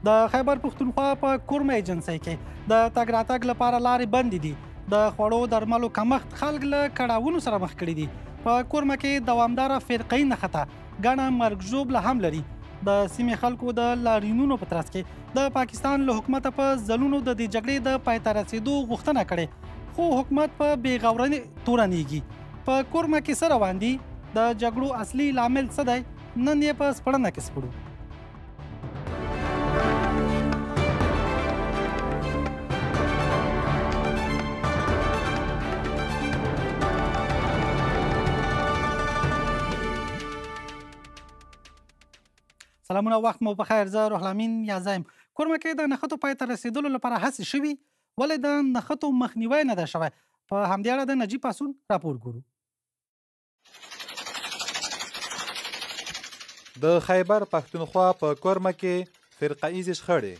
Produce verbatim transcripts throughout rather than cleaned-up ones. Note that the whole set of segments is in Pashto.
د خیبر پښتونخوا په کورمه ایجنسۍ کې د تګ راتګ لپاره لارې بندې دي. د خوړو درملو کمښت خلک له کړاوونو سره مخ کړي دي. په کورمه کې دوامداره فرقه‌یي نښته ګڼه مرګ ژوبله هم لري. د سیمې خلکو د لاریونونو په ترڅ کې د پاکستان له حکومته په ځلونو د دې جګړې د پای ته رسېدو غوښتنه کړې، خو حکومت په بې غورۍ تورنېږي. په کورمه کې څه روان دي؟ د جګړو اصلي لامل څه دی؟ نن یې په سپړنه کې سپړو. سلامونه، وخت مو بخیر. زه روح الامین یازا یم. کورمه کې د نښتو پای ته رسېدلو لپاره هڅې شوي، ولې د نښتو مخنیوی نه ده شوی؟ په همدې اړه د نجیب پاسون راپور ګورو. د خیبر پښتونخوا په کورمه کې فرقه‌یزې شخړې،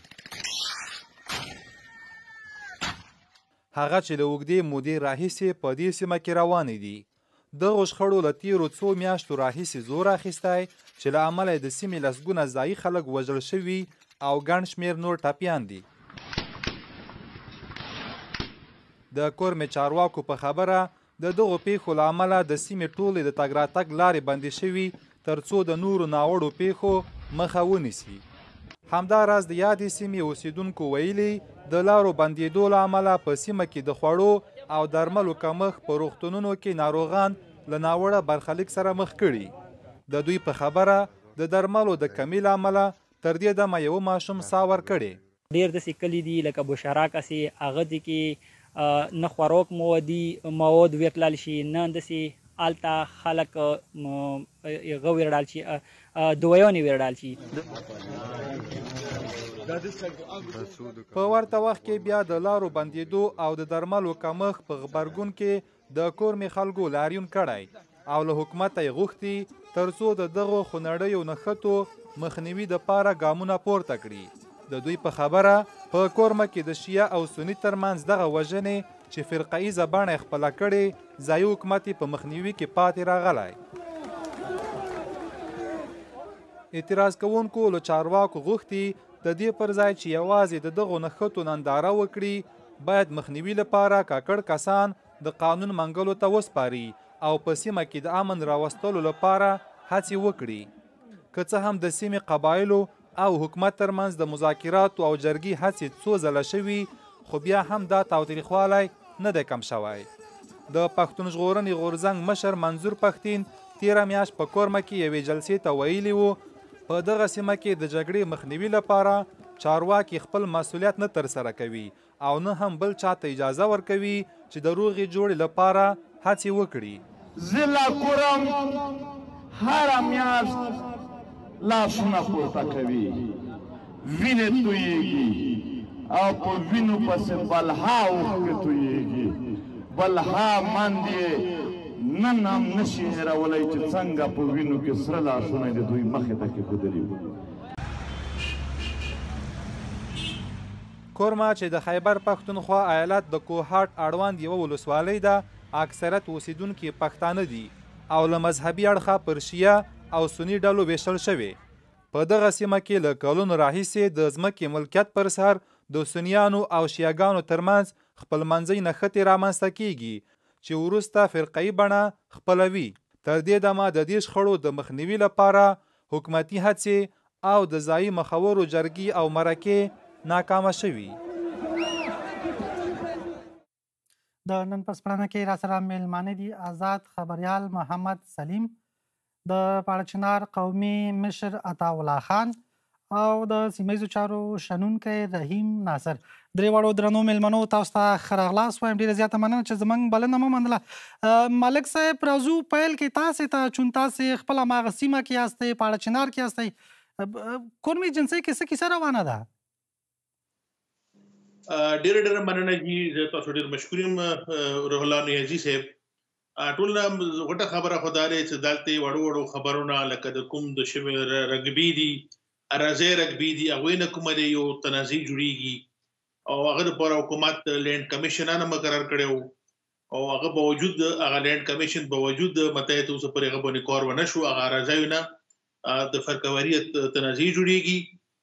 هغه چې له اوږدې مودې راهیسې په دې سیمه کې روانې دي. دغو شخړو له تیرو څو میاشتو راهیسې زور اخیستی، چې له امله یې د سیمې لسګونه ځایي خلک وژل شوي او ګڼ شمېر نور ټپیان دي. د کورمې چارواکو په خبره د دغو پیښو له امله د سیمې ټولې د تګ راتګ لارې بندې شوي، تر څو د نورو ناوړو پیښو مخه ونیسي. همداراز د یادې سیمې اوسیدونکو ویلي د لارو بندېدو له امله په سیمه کې د خوړو او درملو کمښت په روغتونونو کې ناروغان له ناوړه برخلیک سره مخ کړي. د دوی په خبره د درملو د کمۍ له امله تر دې دمه یو ماشوم ساه ورکړې. ډېر داسې کلي دي لکه بوشهراک هسې هغه دي کې نه خوراک موادي مواد ویتلل شي، نه داسې هلته خلک هغه ویرړال شي، دوایانې ویرړال شي. په ورته وخت کې بیا د لارو بندېدو او د درملو کمښت په غبرګون کې د کورمې خلکو لاریون کړی او له حکومته یې غوښتي تر څو د دغو خونړیو نښتو مخنیوي دپاره ګامونه پورته کړي. د دوی په خبره په کورمه کې د شیعه او سني ترمنځ دغه وژنې چې فرقه‌یزه بڼه یې خپله کړې، ځایي حکومت یې په مخنیوي کې پاتې راغلی. اعتراض کوونکو له چارواکو غوښتي د دې پر ځای چې یوازې د دغو نښتو ننداره وکړي، باید مخنیوي لپاره کاکړ کسان د قانون منګلو ته وسپاري او په سیمه کې د امن راوستلو لپاره هڅې وکړي. که څه هم د سیمې قبایلو او حکومت ترمنځ د مذاکراتو او جرګې هڅې څو ځله شوي، خو بیا هم دا تاوتریخوالی نه دی کم شوی. د پښتون ژغورنې غورځنګ مشر منظور پښتین تیره میاشت په کورمه کې یوې جلسې ته ویلي وو په دغه سیمه کې د جګړې مخنیوي لپاره چارواکي خپل مسؤلیت نه ترسره کوي او نه هم بل چاته اجازه ورکوي چې د روغې جوړې لپاره هڅې وکړي. زه لا کورم هره میاشت لاسونه پورته کوي، وینې تویېږي او په وینو پسې بلها اوښکې تویېږي. بلها مند یې نن هم نشي هېرولی چې څنګه په وینو کې سره لاسونه د دوی مخې ته کېښودلي وو. کورمه چې د خیبر پښتونخوا ایالت د کوهاټ اړوند یوه ولسوالۍ ده، اکثریت اوسیدونکي پښتانه دي او له مذهبي اړخه پر شیعه او سني ډلو ویشل شوي. په دغه سیمه کې له کلونو راهیسې د ځمکې ملکیت پر سر د سنیانو او شیعهګانو ترمنځ خپلمنځي نښتې رامنځته کیږي چې وروسته فرقه‌یي بڼه خپلوي. تر دې دمه د دې شخړو د مخنیوي لپاره حکومتي هڅې او د ځایي مخورو جرګې او مرکې ناکامه شوي. د نن په سپړنه کې را سره میلمانه دي آزاد خبریال محمد سلیم، د پاړچنار قومي مشر عطاالله خان او د سیمه ییزو چارو شنونکی رحیم ناصر. درې واړو درنو میلمنو تاسو ته ښه راغلاست وایم. ډېره زیاته مننه چې زموږ بلنه مو منله. ملک صاحب، راځو پیل کې تاسې ته، چون تاسې خپله هماغه سیمه کې یاستئ، پاړچنار کې یاستئ. کورمې ایجنسۍ کې څه کیسه روانه ده؟ ډېره ډېره مننه جي، زه تاسو ډېر مشکور یم روح الله نیازي صاحب. ټول نه غټه خبره خو دا دی چې دلته وړو وړو خبرونه لکه د کوم د شوې رګبي دي، اراضي رګبي دي، هغوی نه کومه دی یو تنازع جوړېږي او هغه دپاره حکومت لینډ کمیشنان مقرر کړی و او هغه باوجود هغه لینډ کمیشن باوجود متحد اوسه پورې هغه باندې کار ونه شو. هغه اراضیو نه د فرقواري تنازع جوړېږي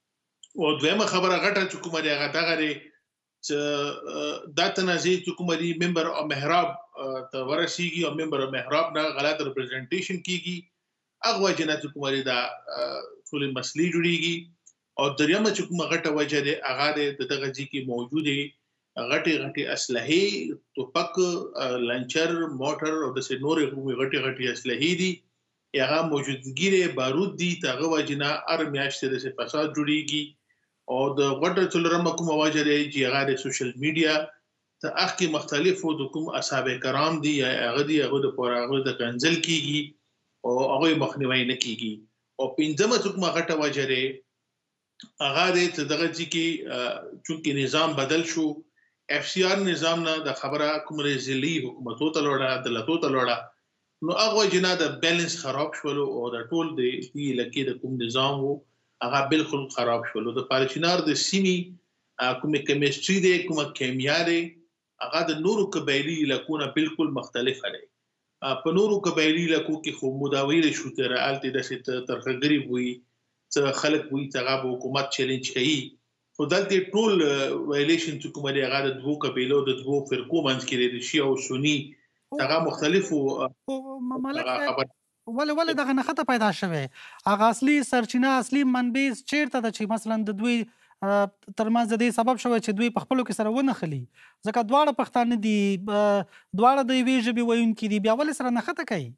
او دویمه خبره غټه چې کومه دی هغه دغه دی چې دا تنازع چې کومه دی ممبر او محراب ته ورسیږي او ممبر او محراب نه غلط ریپرزنټیشن کیږي هغه وجه نه چې کومه دی دا ټول مسلې جوړیږي او دریمه چې کومه غټه وجه دی هغه د دغه ځکه موجوده غټي غټي اسلحې توپک لانچر موټر او د نورې کومه غټي غټي اسلحې دي هغه موجودګي بارود دي تاغه وجنه ار میاشتې د فساد جوړیږي او د غټه څلورمه کومه وجه دی چې هغه د سوشل میډیا ته اخکي مختلفو د کوم اصحاب کرام دي هغه دي هغه د پوراغه د کنزل کیږي او هغه مخنیوي نه کیږي او پنځمه کومه غټه وجه دی هغه د دغه چې چونکی نظام بدل شو اف سی آر نظام نه د خبره کوم رزلي حکومتو ته لوړه دلتو ته لوړه نو هغه جنا د بیلانس خراب شول او د ټول د لکه د کوم نظام وو هغه بالکل خراب شول د پالچینار د سیمي کومه کیمستري دی کومه کیمیا دی هغه د نورو قبایلی علاقو نه بالکل مختلفه دی په نورو قبایلی علاقو کې خو مداوی شو تر الته د ست ترخګری وي څه خلک وي چې هغه حکومت چیلنج کوي خو دلته ټول وایلیشن چې کومه دی هغه د دوه قبیلو د دوه فرقو منځ کې دی شیعه او سنی هغه مختلفو مملکت ولې ولې دغه نخته پیدا شوه هغه اصلي سرچینه اصلي منبع چیرته د چې مثلا د دوی ترمنځ د دې سبب شوی چې دوی په خپلو کې سره ونه خلی ځکه دواړه پښتانه دي دواړه د یوې ژبې ویونکي دي بیا ولې سره نخته کوي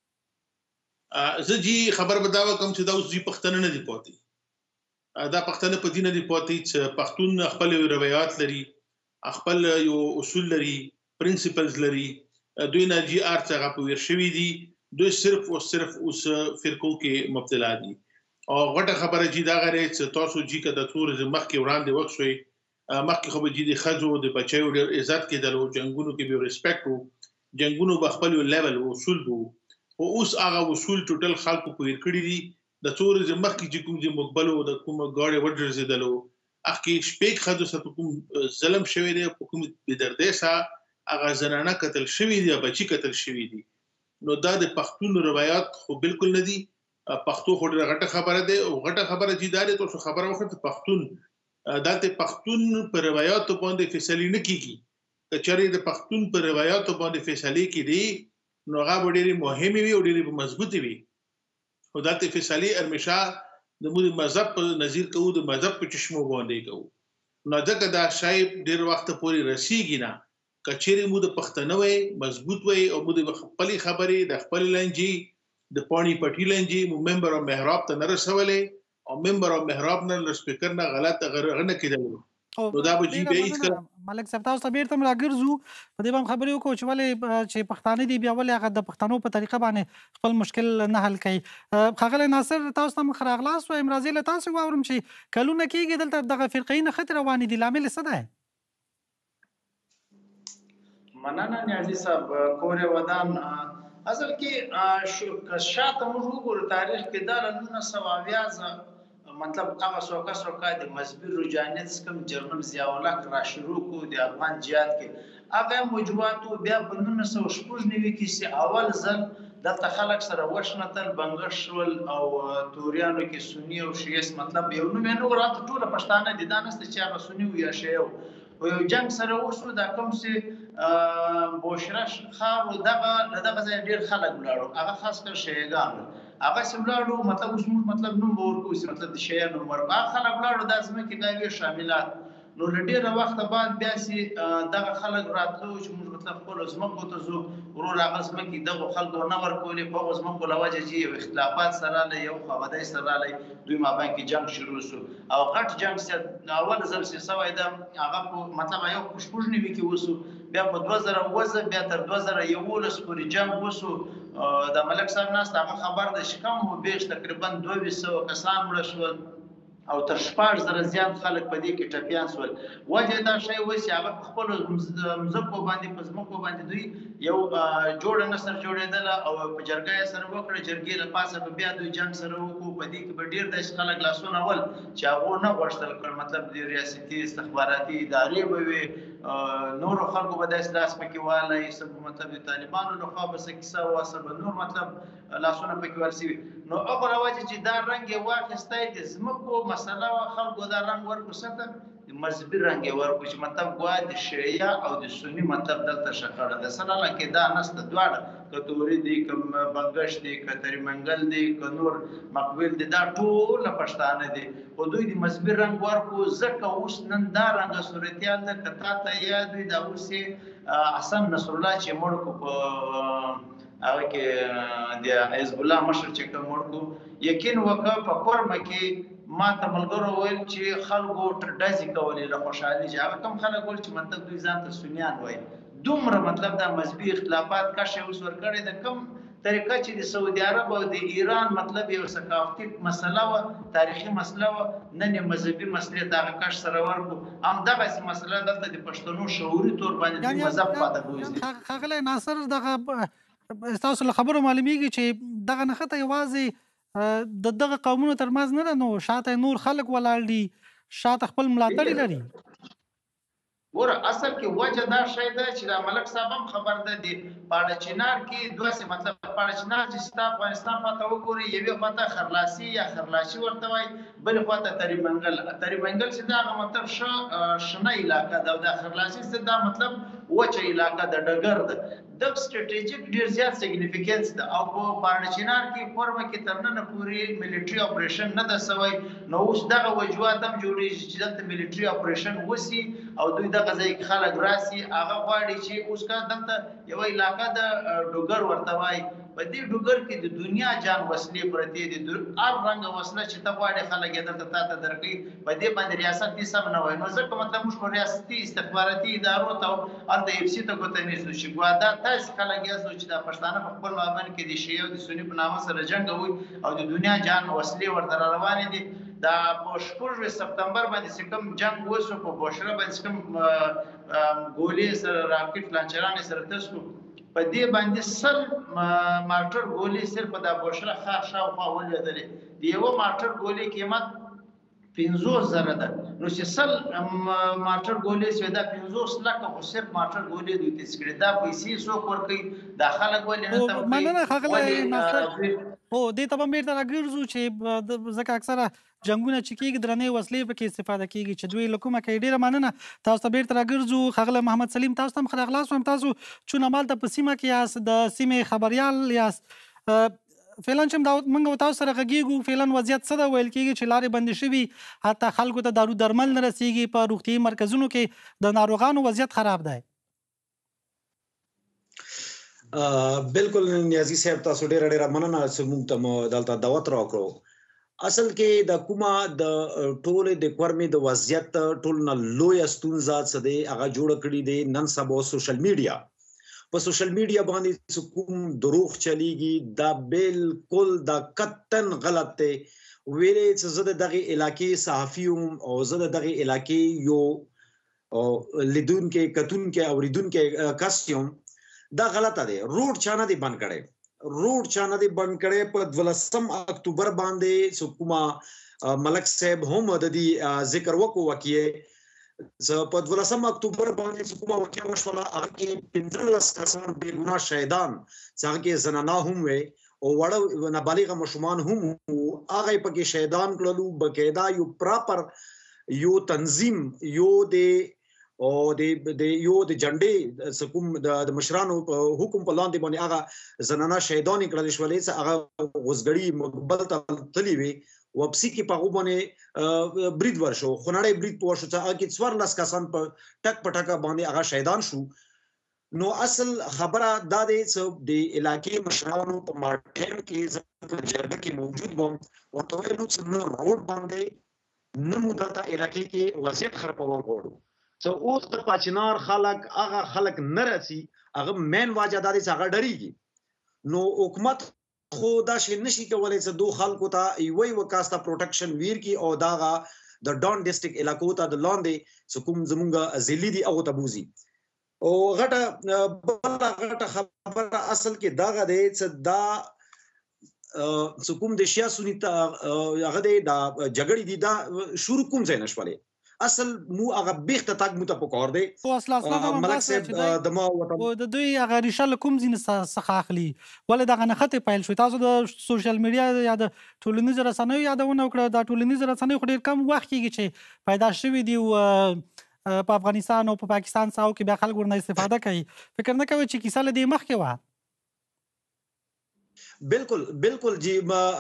زه جی خبر بداوه کوم چې دا اوس جی پښتنه نه دی پاتې دا پښتنه په دینه دی پاتې چې پښتون خپل روایت لري خپل یو اصول لري پرنسپلز لري دوی نه جی آر څنګه په ور شوی دي دوی صرف او صرف اوس فرقو کې مبتلا دي او غټه خبره جی دا غره چې تاسو جی کده تور مخ کې وړاندې وښوي مخ کې خو جی د خځو د بچیو ډېر عزت کېدلو جنگونو کې به ریسپیکټ وو جنگونو په خپل لیول اصول وو او اوس هغه اصول ټوټل خلکو په ور کړی دي د تور مخ کې کوم چې مقبلو د کوم غاړي ورځېدلو اخی شپږ خځو سره کوم ظلم شوی دی کوم د دردې سره هغه زنانه قتل شوی دی بچی قتل شوی دی نو دا د پښتون روایت خو بالکل نه دي پښتو خو ډېره غټه خبره ده او غټه خبره چې دا ده تاسو خبره وخت پښتون دلته پښتون پر روایت باندې فیصله نه کیږي کچاري د پښتون پر روایت باندې فیصله کیږي نو هغه ډېری مهمه وي او ډېری مضبوطه وي او دلته فیصله ارمشا د موږ مذهب په نظیر کوو د مذهب په چشمو باندې کوو نو ځکه دا شای ډېر وخت پورې رسیږي نه کچېری موږ د پښتنوي مضبوط وي او موږ د خپل خبرې د خپل لنجي د پانی پټی لنجي ممبر او محراب ته نه رسولې او ممبر او محراب نه سپیکر نه غلط غره کېدل نو دا به جی بي هیڅ ملک صاحب تاسو ته بیرته راګرځو په دې باندې خبرې وکړو چې ولې چې پښتانه دي بیا ولې هغه د پښتنو په طریقه باندې خپل مشکل نه حل کوي ښاغلی ناصر تاسو ته مخ راغلاست وایم راځئ له تاسو واورم چې کلونه کېږي دلته دغه فرقې نښتې روانې دي لامل څه دی مننه نیازي صاحب کور ودان اصل کې شاته موږ وګورو تاریخ کې دا له نولس سوه اویا مطلب هغه څوک څوک د مذهبي رجحانات کوم جرنل ضیاء الله را شروع کو د افغان جهاد کې هغه موجوداتو بیا په نولس سوه شپږ نوي کې چې اول ځل دلته خلک سره وشنتل بنګش شول او توریانو کې سنی او شیعه مطلب یو نوم نه ورته ټول پښتانه دي دا نسته چې هغه سنی او یا شیعه او یو جنگ سره وشو دا کوم چې بوشرش خار دغه دغه ځای ډیر خلک ولاړو هغه خاص کر شیعهګان هغه سملاړو مطلب اوس مطلب نوم ورکو چې مطلب د شیعه نوم ورکو خلک ولاړو د ځمکې داوی شاملات نو لډیره وخت بعد بیا سي دغه خلک راتلو چې موږ مطلب خپل ځمکو ته زو ورور هغه ځمکې دغه خلکو نه ورکولې په ځمکو لوجه چې اختلافات سره له یو خبردای سره له دوی ما باندې جنگ شروع شو او غټ جنگ چې اول ځل چې سوای دا هغه مطلب یو خوشبوجنی وی کې وسو بیا په دوه زره اووه بیا تر دوه زره یوولس پورې جنگ وسو د ملک صاحب ناست هغه خبر د شکم و بیش تقریبا دوه سوه کسان مړه شول او تر شپږ زره زیات خلک په دې کې ټپیان شول وجه دا شی و چې هغه په خپلو مځکو باندې په ځمکو باندې دوی یو جوړه نسر جوړېدله او په جرګه یې سره وکړه جرګې له پاسه به بیا دوی جنګ سره وکړو په دې کې به ډېر داسې خلک لاسونه ول چې هغو نه غوښتل کړ مطلب د ریاستي استخباراتي ادارې به وي نورو خلکو به داسې لاس پکې والی سب مطلب د طالبانو لخوا به څه کیسه وه سبه نور مطلب لاسونه پکې ول سوي نو هغه راوځي چې دا رنګ یې واخیستی د ځمکو مسله وه خلکو دا رنګ ورکړو څه د مذهبي رنګ یې ورکړو چې مطلب ګوا د شیعه او د سني مطلب دلته شخړه ده سلاله کې دا نسته دواړه که توري دي که بنګش دي که تریمنګل دي که نور مقبول دي دا ټوله پښتانه دي خو دوی د مذهبي رنګ ورکړو ځکه اوس نن دا رنګه صورتیال ده که تا ته یاد وي دا اوس یې حسن نصرالله چې مړ کړو په هغه کې د حزب الله مشر چې کوم مړ کړو یقین وکړه په کورمه کې ما ته ملګرو ویل چې خلکو ډزې کولې له خوشحالي چې هغه کوم خلک ول چې مطلب دوی ځان ته سنیان وایي دومره مطلب دا مذهبي اختلافات کش اوس ورکړی د کوم طریقه چې د سعودي عرب او د ایران مطلب یو ثقافتي مسله وه تاریخي مسله وه نن یې مذهبي مسلې ته هغه کش سره ورکړو همدغسې مسله دلته د پښتنو شعوري طور باندې دوی مذهب پاته بوځي ښاغلی ناصر دغه ستاسو له خبرو معلومیږي چې دغه نښته یوازې د دغه قومونو ترمنځ نه ده نو شاته نور خلک ولاړ دي شاته خپل ملاتړي لري ګوره اصل کې وجه دا شی ده چې دا ملک صاحب هم خبر ده د پاړه چنار کې دوه مطلب پاړه چنار چې ستا افغانستان خواته وګوري یوې خواته خرلاسي یا خرلاشي ورته وایي بلې خواته تریمنګل تریمنګل چې دا هغه مطلب ښه شنه علاقه ده او دا خرلاسي چې دا مطلب وچه علاقه ده ډګر ده د سټریټیجیک ډیر زیات سیګنیفیکینس ده او په پاړه چنار کې فورمه کې تر ننه پورې ملټري اپریشن نه ده سوی نو اوس دغه وجوهات هم جوړېږي چې دلته ملټري اپریشن وسي او دوی دغه ځای کې خلک راسي هغه غواړي چې اوس کا دلته یوه علاقه ده ډوګر ورته وایي په دې ډوګر کې د دنیا جان وسلې پرتې دي هر رنګه وسله چې ته غواړې خلک یې دلته تا ته درکوي په دې باندې ریاست دې سم نه وایي نو ځکه مطلب موږ په ریاستي استخباراتي ادارو ته هلته اف سي ته ګوته نیسو چې ګوا دا تاسې خلک یاستو چې دا پښتانه په خپل مابین کې د شیعه او د سني په نامه سره جنګوي او د دنیا جان وسلې ورته را روانې دي دا په شپږ سپتمبر باندې چې کوم جنګ وشو په بوشهر باندې چې کوم ګولې سره راکټ لانچرانې سره تس کړو په دې باندې سل مارټر ګولې صرف د بوشهر ښار شاوخوا ولوېدلې د یوه مارټر ګولې قیمت پنځوس زره ده نو چې سل مارټر ګولې شوې دا پنځوس لکه خو صرف مارټر ګولې دوی تېز کړې دا پیسې څوک ورکوي دا خلک ولې نه ته مننه ښاغلی ناصر هو دې ته به هم بېرته راګرځو چې ځکه اکثره جنګونه چې کېږي درنې وسلې پکې استفاده کېږي چې دوی له کومه کوي ډېره مننه تاسو ته بېرته راګرځو ښاغلی محمد سلیم تاسو ته هم ښه راغلاست وایم تاسو چون همالته په سیمه کې یاست د سیمې خبریال یاست فعلا چې موږ تاسو سره غږېږو فعلا وضعیت څه ده ویل کېږي چې لارې بندې شوي حتی خلکو ته دارو درمل نه رسېږي په روغتیایي مرکزونو کې د ناروغانو وضعیت خراب دی بالکل نیازي صاحب تاسو ډېره ډېره مننه چې موږ ته دلته دعوت راکړو اصل کې د کومه د ټولې د کورمې د وضعیت ټول نه لویه ستونزه څه دی هغه جوړه کړې دی نن سبا سوشل میډیا په سوشل میډیا باندې کوم دروغ چلیږي دا بالکل دا قطعاً غلط دی ویلې چې زه د دغه علاقې صحافي یم او زه د دغه علاقې یو لیدونکی کتونکی اورېدونکی کس یم دا غلطه دی روډ چا نه دی بند کړی روډ چا نه دی بند کړی په دولسم اکتوبر باندې چې کومه ملک صاحب هم د دې ذکر وکړو وکیې په دولسم اکتوبر باندې چې کومه واقعه وشوله هغه کې پنځلس کسان بې ګناه شهیدان چې هغه کې زنانه هم وې او وړه نابالغه ماشومان هم هغه یې پکې شهیدان کړلو باقاعده یو پراپر یو تنظیم یو د او د یو د جنډې کوم د مشرانو حکم په لاندې باندې هغه زنانه شهیدانې کړلې شولې چې هغه غوزګړي مقبل ته تللې وې واپسي کې په هغو باندې برید ورشو خونړی برید په وشو چې هغه کې څوارلس کسان په ټک په ټکه باندې هغه شهیدان شو نو اصل خبره دا دی چې د علاقې مشرانو په ما ټایم کې زه په جرګه کې موجود وم ورته ویلو چې نو روډ باندې نه مو دلته علاقې کې وضعیت خرابول غواړو چې اوس د پاچنار خلک هغه خلک نه رسي هغه مین واجه دا دی چې هغه ډریږي نو حکومت خو دا شی نشي کولی چې دو خلکو ته یوه یوه کاس ته پروټیکشن ویرکړي او دغه د ډان ډسټرکټ علاقو ته د لاندې چې کوم زمونږ ضلعي دي هغو ته بوځي او غټه بله غټه خبره اصل کې دغه دی چې دا چې کوم د شیعه سني ته هغه دی دا جګړې دي دا شروع کوم ځای نه شولې اصل مو هغه بیخته تاګ مو ته پکار دی خو اصل اصلا هم ملک داسې صاحب چې دی د ما وطن او د دوی هغه ریشه له کوم ځای څخه اخلي ولې دغه نښتې پیل شوې تاسو د سوشل میډیا یا د ټولنیزو رسنیو یادونه وکړه دا ټولنیزې رسنۍ خو ډېر کم وخت کېږي چې پیدا شوي دي او په افغانستان او په پاکستان ساحو کې بیا خلک ورنه استفاده کوي فکر نه کوئ چې کیسه له دې مخکې وه بالکل بالکل جی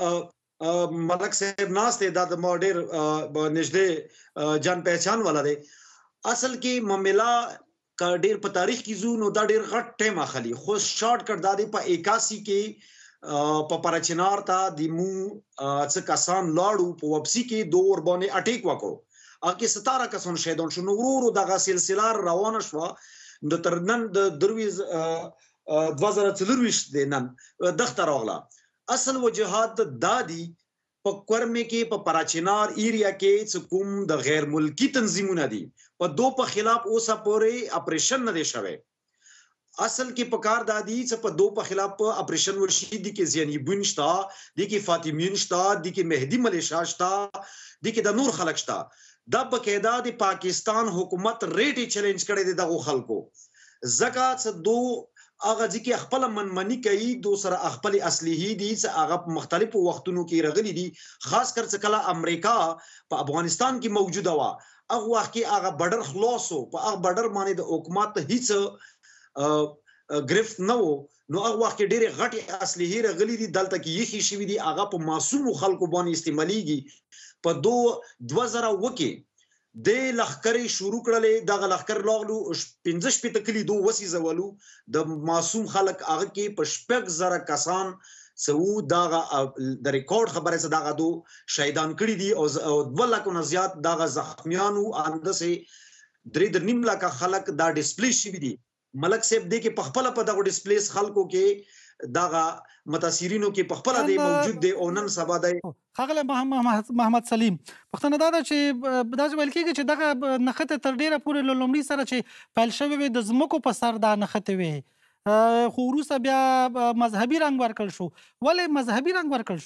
ملک صاحب ناست دی دا د ما ډیر نږدې جان پہچان والا دی اصل کې معاملہ کا ډیر په تاریخ کې زو نو دا ډیر غټ ټیم اخلي خو شارټ کټ دا دی په اکاسی کې په پرچنار تا د مو څه کسان لاړو په وبسي کې دوه ور باندې اٹیک وکړو اګه ستاره کسان شهیدون شو نو ورو دغه سلسله روانه شو د ترنن د درویز دوه زره څلور د نن دغه راغله اصل وجهات دادی په کورمه کې په پراچینار ایریا کې څه کوم د غیر ملکی تنظیمونه دي په دو په خلاف اوسه پورې اپریشن نه دی شوی اصل کې په کار دادی څه په دو په خلاف اپریشن ورشي دي کې زیانی بنشتا دي کې فاطمین شتا دي کې مهدی ملیشا شتا دي کې د نور خلک شتا د بقاعده د پاکستان حکومت ریټي چیلنج کړي دي دغه خلکو زکات دو اغه ځکه خپل منمنی کوي دو سره خپل اصلي دي چې هغه مختلفو وختونو کې رغلي دي خاص کر څه کله امریکا په افغانستان کې موجوده وا هغه وخت کې هغه بارډر خلاصو په هغه بارډر باندې د حکومت هیڅ گرفت نه وو نو هغه وخت کې ډېر غټي اصلي رغلي دي دلته کې یخي شوی دي هغه په معصوم خلکو باندې استعماليږي په دو دوه زره وکي د لخرې شروع کړلې دغه لخر لاغلو پنځه شپې تکلی دو وسی زولو د معصوم خلک هغه کې په شپږ زره کسان سو دغه د ریکارډ خبره څه دغه دو شهیدان کړي دي او دوه لکه نه زیات دغه زخمیانو اندسه درې در نیم لکه خلک دا ډیسپلی شوی دي ملک صاحب دی کې په خپل په دغه ډیسپلیس خلکو کې دغه متاثرینو کې په خپل دی موجود دی او نن سبا دی خغله محمد محمد سلیم پښتنه دا چې داسې ویل کېږي چې دغه نښتې تر ډیره پورې له لومړي سره چې پیل شوې وي د ځمکو په سر دا نښتې وي خو وروسته بیا مذهبي رنګ ورکړل شو ولې مذهبي رنګ ورکړل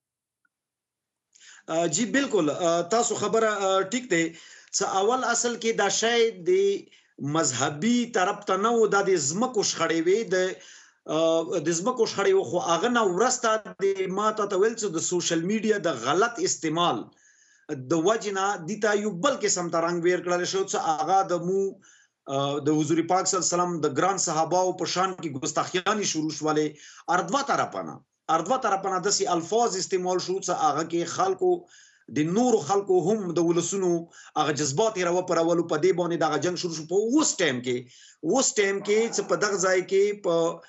شو جی بالکل تاسو خبره ټیک دی چې اول اصل کې دا شی د مذهبي طرف ته نه و د ځمکو شخړې وي د د زمکو شخړې خو هغه نه ورسته د ماته ته ویل چې د سوشل میډیا د غلط استعمال د وجنه د تا یو بل قسم ترنګ ویر کړل شو چې هغه د مو د حضور پاک صلی الله علیه وسلم د ګران صحابه او په شان کې ګستاخیانی شروع شواله اردوا طرفانه اردوا طرفانه د سي الفاظ استعمال شو چې هغه کې خلکو د نور خلکو هم د ولسونو هغه جذبات راو پرولو په دی باندې د جنگ شروع شو په اوس ټیم کې اوس ټیم کې چې په دغه ځای کې په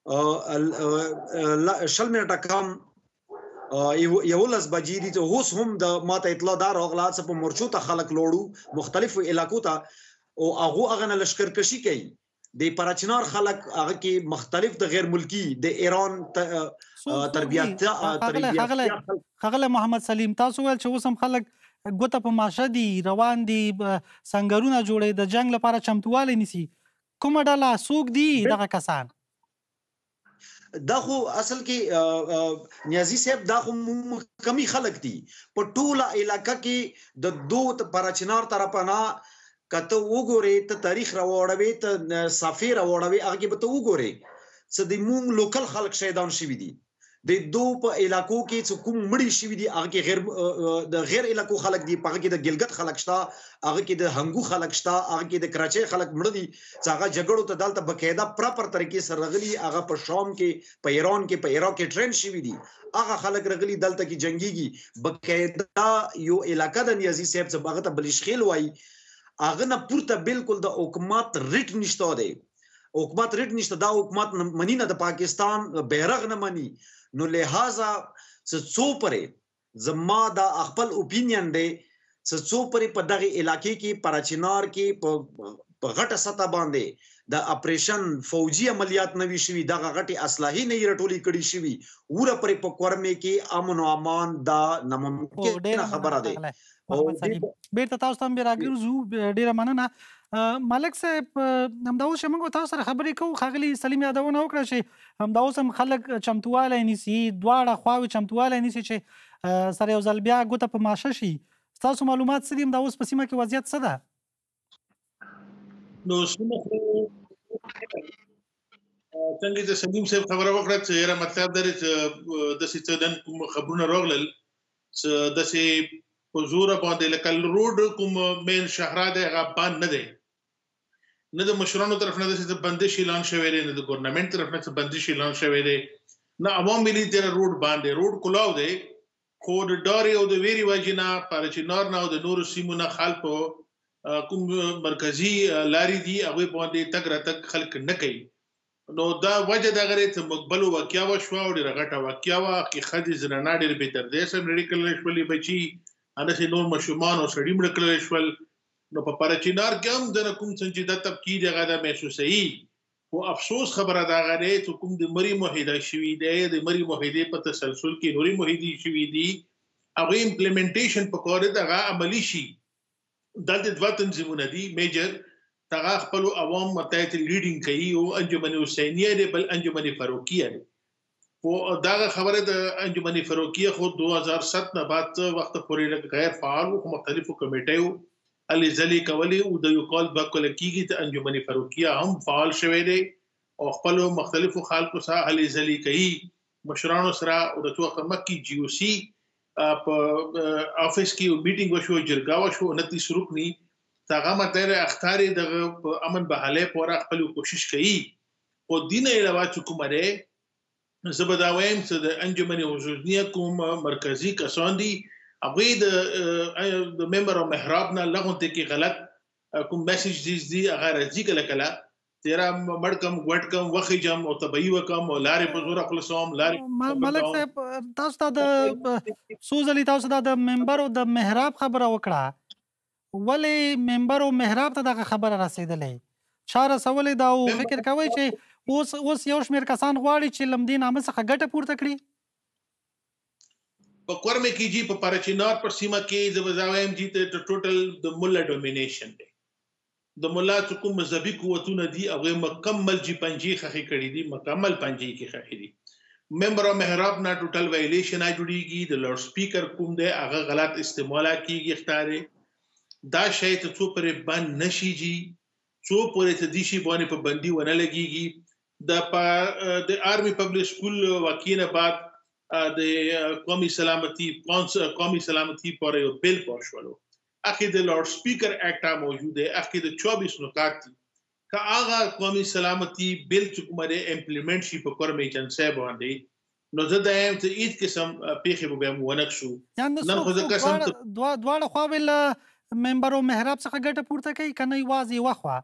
شل منټه کم یو لس بجې دي چې اوس هم د ماته اطلاع دار راغله چې په مورچو ته خلک لوړو مختلفو علاقو ته او هغه هغه نه لشکرکشي کوي د پراچنار خلک هغه کې مختلف د غیر ملکی د ایران تربیت تربیت خغله محمد سلیم تاسو ول چې اوس هم خلک ګوته په ماشه دي روان دي سنگرونه جوړي د جنگ لپاره چمتواله نيسي کومه ډله سوق دي دغه کسان دا خو اصل کې نیازی صاحب دا خو کمی خلک دي په ټوله علاقہ کې د دوه پراچنار طرفنا کته وګوري ته تاریخ راوړوي ته سفیر راوړوي هغه به ته وګوري چې د مونږ لوکل خلک شهیدان شوي دي د دوه په علاقو کې چې کوم مړي شوي دي هغه کې غیر د غیر علاقو خلک دي هغه کې د ګلګت خلک شته هغه کې د هنګو خلک شته هغه کې د کراچي خلک مړ دي چې هغه جګړو ته دلته بقاعده پراپر طریقې سره رغلي هغه په شام کې په ایران کې په عراق کې ټرین شوي دي هغه خلک رغلي دلته کې جنگيږي بقاعده یو علاقہ د نیازي صاحب څخه هغه ته بلشخیل وای هغه نه پورته بالکل د حکومت ریټ نشته دی حکومت ریټ نشته دا حکومت منی نه د پاکستان بیرغ نه منی نو لہذا څو پرې زما دا خپل اوپینین دی څو پرې په دغه علاقې کې پراچینار کې په غټه سطح باندې د اپریشن فوجي عملیات نوي شوي دغه غټي اسلحې نه رټولي کړي شوي وره پرې په کورمه کې امن او امان دا ناممکن خبره ده بیرته تاسو ته به راګرځو ډیره مننه ملک صاحب همدا اوس موږ تاسو سره خبرې کوو ښاغلي سلیم یادونه وکړه چې همدا اوس هم خلک چمتوالی نیسي دواړه خواوې چمتوالی نیسي چې سره یو ځل بیا ګوته په ماشه شي ستاسو معلومات څه دي؟ دا اوس په سیمه کې وضعیت څه ده؟ نو سیمه خو څنګه چې سلیم صاحب خبره وکړه چې یاره مطلب دا دی چې داسې څه نن کوم خبرونه راغلل چې داسې په زوره باندې لکه روډ کوم مین شهرا دی هغه بند نه دی، نه د مشرانو طرف نه داسې بندش اعلان شوی دی، نه د ګورنمنټ طرف نه بندش اعلان شوی دی، نه عوام ملي تیر روډ باندې روډ کلاو دی، خو د ډاري او د ویری وجې نه پارچینار نه او د نورو سیمو نه خلک کوم مرکزي لارې دي هغوی باندې تګ راتګ خلک نه کوي. نو دا وجه دغه دی چې مقبلو واقعه وشوه او ډېره غټه واقعه وه، کې ښځې زنانه ډېر بې تردیه سره مړې کړلی شولې، بچي همداسې نور ماشومان او سړي مړه کړلی شول. نو په پارچینار کې هم د کوم څه چې دا تبکیر هغه دا محسوسوي، خو افسوس خبره دا هغه دی چې کوم د مري معاهده شوي دی، د مري معاهدې په تسلسل کې نورې معاهدې شوي دي، هغوی امپلیمنټیشن پکار دی هغه عملي شي. دلته دوه تنظیمونه دي میجر، هغه خپل عوام متحد لیډینګ کوي او انجمن حسینیه دی، بل انجمن فاروقیه دی. خو دا خبره د انجمن فاروقیه خو دو هزار سات نه بعد وخت پورې غیر فعال او مختلفو کمیټیو علي ځلې کولې او د یو کال بکول کېږي ته انجمن فاروقیه هم فعال شوی دی او خپل مختلفو خلکو سره علي ځلې کوي، مشرانو سره او د توخه مکی جی او سی په افیس کې میټینګ وشو، جرګه وشو، انتیس رکنی هغه متر اختاري د امن بحاله پورا خپل کوشش کوي. او دینه علاوه چې کوم لري زبداویم چې د انجمن حسینیه کوم مرکزی کسان دي هغه د ممبر او محراب نه لغونته کې غلط کوم میسج دي هغه راځي کله کله تیرا مړکم وټکم وخی جام او تبعی وکم او لارې په زور خپلصوم لارې. ملک صاحب تاسو ته د سوزلی تاسو ته د ممبر او د محراب خبره وکړه، ولې ممبر او محراب ته دغه خبره رسیدلې؟ چا رسولې دا او فکر کوئ چې اوس اوس یو شمېر کسان غواړي چې له همدې نامه څخه ګټه پورته کړي؟ په کورمه کې جی په پارچینار پر سیمه کې د وزاویم جی ته ټوټل د مولا ډومینیشن دی، د مولا کوم مذهبي قوتونه دي هغه مکمل جی پنجي خخې کړي دي، مکمل پنجي کې خخې دي. ممبر او محراب نه ټوټل وایلیشن جوړیږي، د لاوډ سپیکر کوم دی هغه غلط استعمال کیږي، اختاره دا شی ته څو پرې بند نشي جی، څو پرې ته دي شي باندې په بندي ونه لګيږي. د د آرمي پبلک سکول واقعینه بعد د قومي سلامتی قومي سلامتی پر یو بل پښولو اخی د لاوډ سپیکر اکټ موجود ہے، اخی د چوبیس نکات دي که هغه قومي سلامتی بل چې کومه امپلیمنٹ شي په کورم ایجنسی باندې نو زه دا یم چې هیڅ قسم پیښې به مو ونه شو. نن خو د قسم دواړه خوا ول ممبر او محراب څخه ګټه پورته کوي کنه یوازې وخوا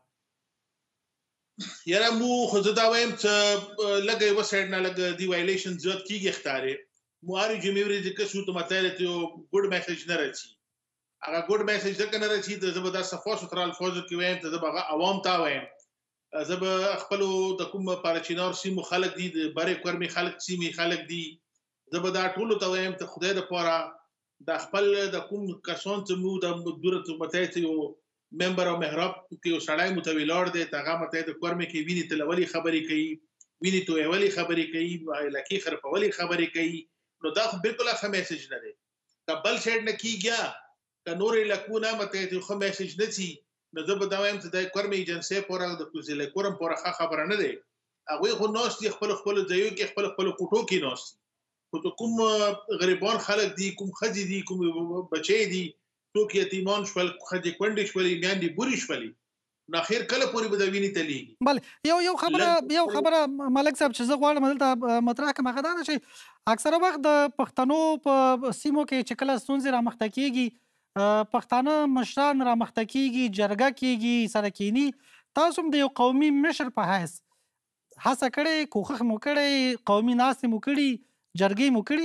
یاره مو خو زه دا وایم چې لګي وسایډ نه لګ دی وایلیشن زیات کیږي اختاره مو هر جمهوریت کې څه ته متاله ته ګډ میسج نه راځي، هغه ګډ میسج ځکه نه راځي د زبر صفو ستر الفاظ کې وایم ته زبر عوام تا وایم زبر خپل د کوم پارچینار سیمو خلک دي، د بری کورمي خلک سیمي خلک دي، زبر دا ټول ته وایم ته خدای د پاره د خپل د کوم کسان ته مو د دورت متایته یو ممبر او محراب کې سړای متویلار دی هغه متایته کورمي کې ویني تلولي خبرې کوي، ویني تو اولی خبرې کوي، لکه خرپولي خبرې کوي، نو دا خو بالکل ښه میسج نه دی. کبل سیډ نه کیږي ک نور لکونه مته ته خو میسج نه سي نو زه به دا وایم چې د کورمي ایجنسی پورا د کوزله کورم پورا خبره نه دی، هغه خو نوست خپل خپل ځایو کې خپل خپل کوټو کې نوست، خو کوم غریبان خلک دي، کوم خځې دي، کوم بچي دي، څوک یتیمان شول، خځې کونډې شولې، میندې بوري شولې، نو اخر کله پورې به دا ویني تلیږي. بل یو یو خبره یو خبره ملک صاحب چې زه غواړم دلته مطرح کړم هغه دا چې اکثره وخت د پښتنو په سیمو کې چې کله ستونزې رامخته کېږي پښتانه مشران رامخته کېږي، جرګه کېږي، سره کینی، تاسو هم د یو قومي مشر په حیث هڅه کړې، کوښښ مو کړی، قومي ناستې مو کړي، جرګې مو کړي؟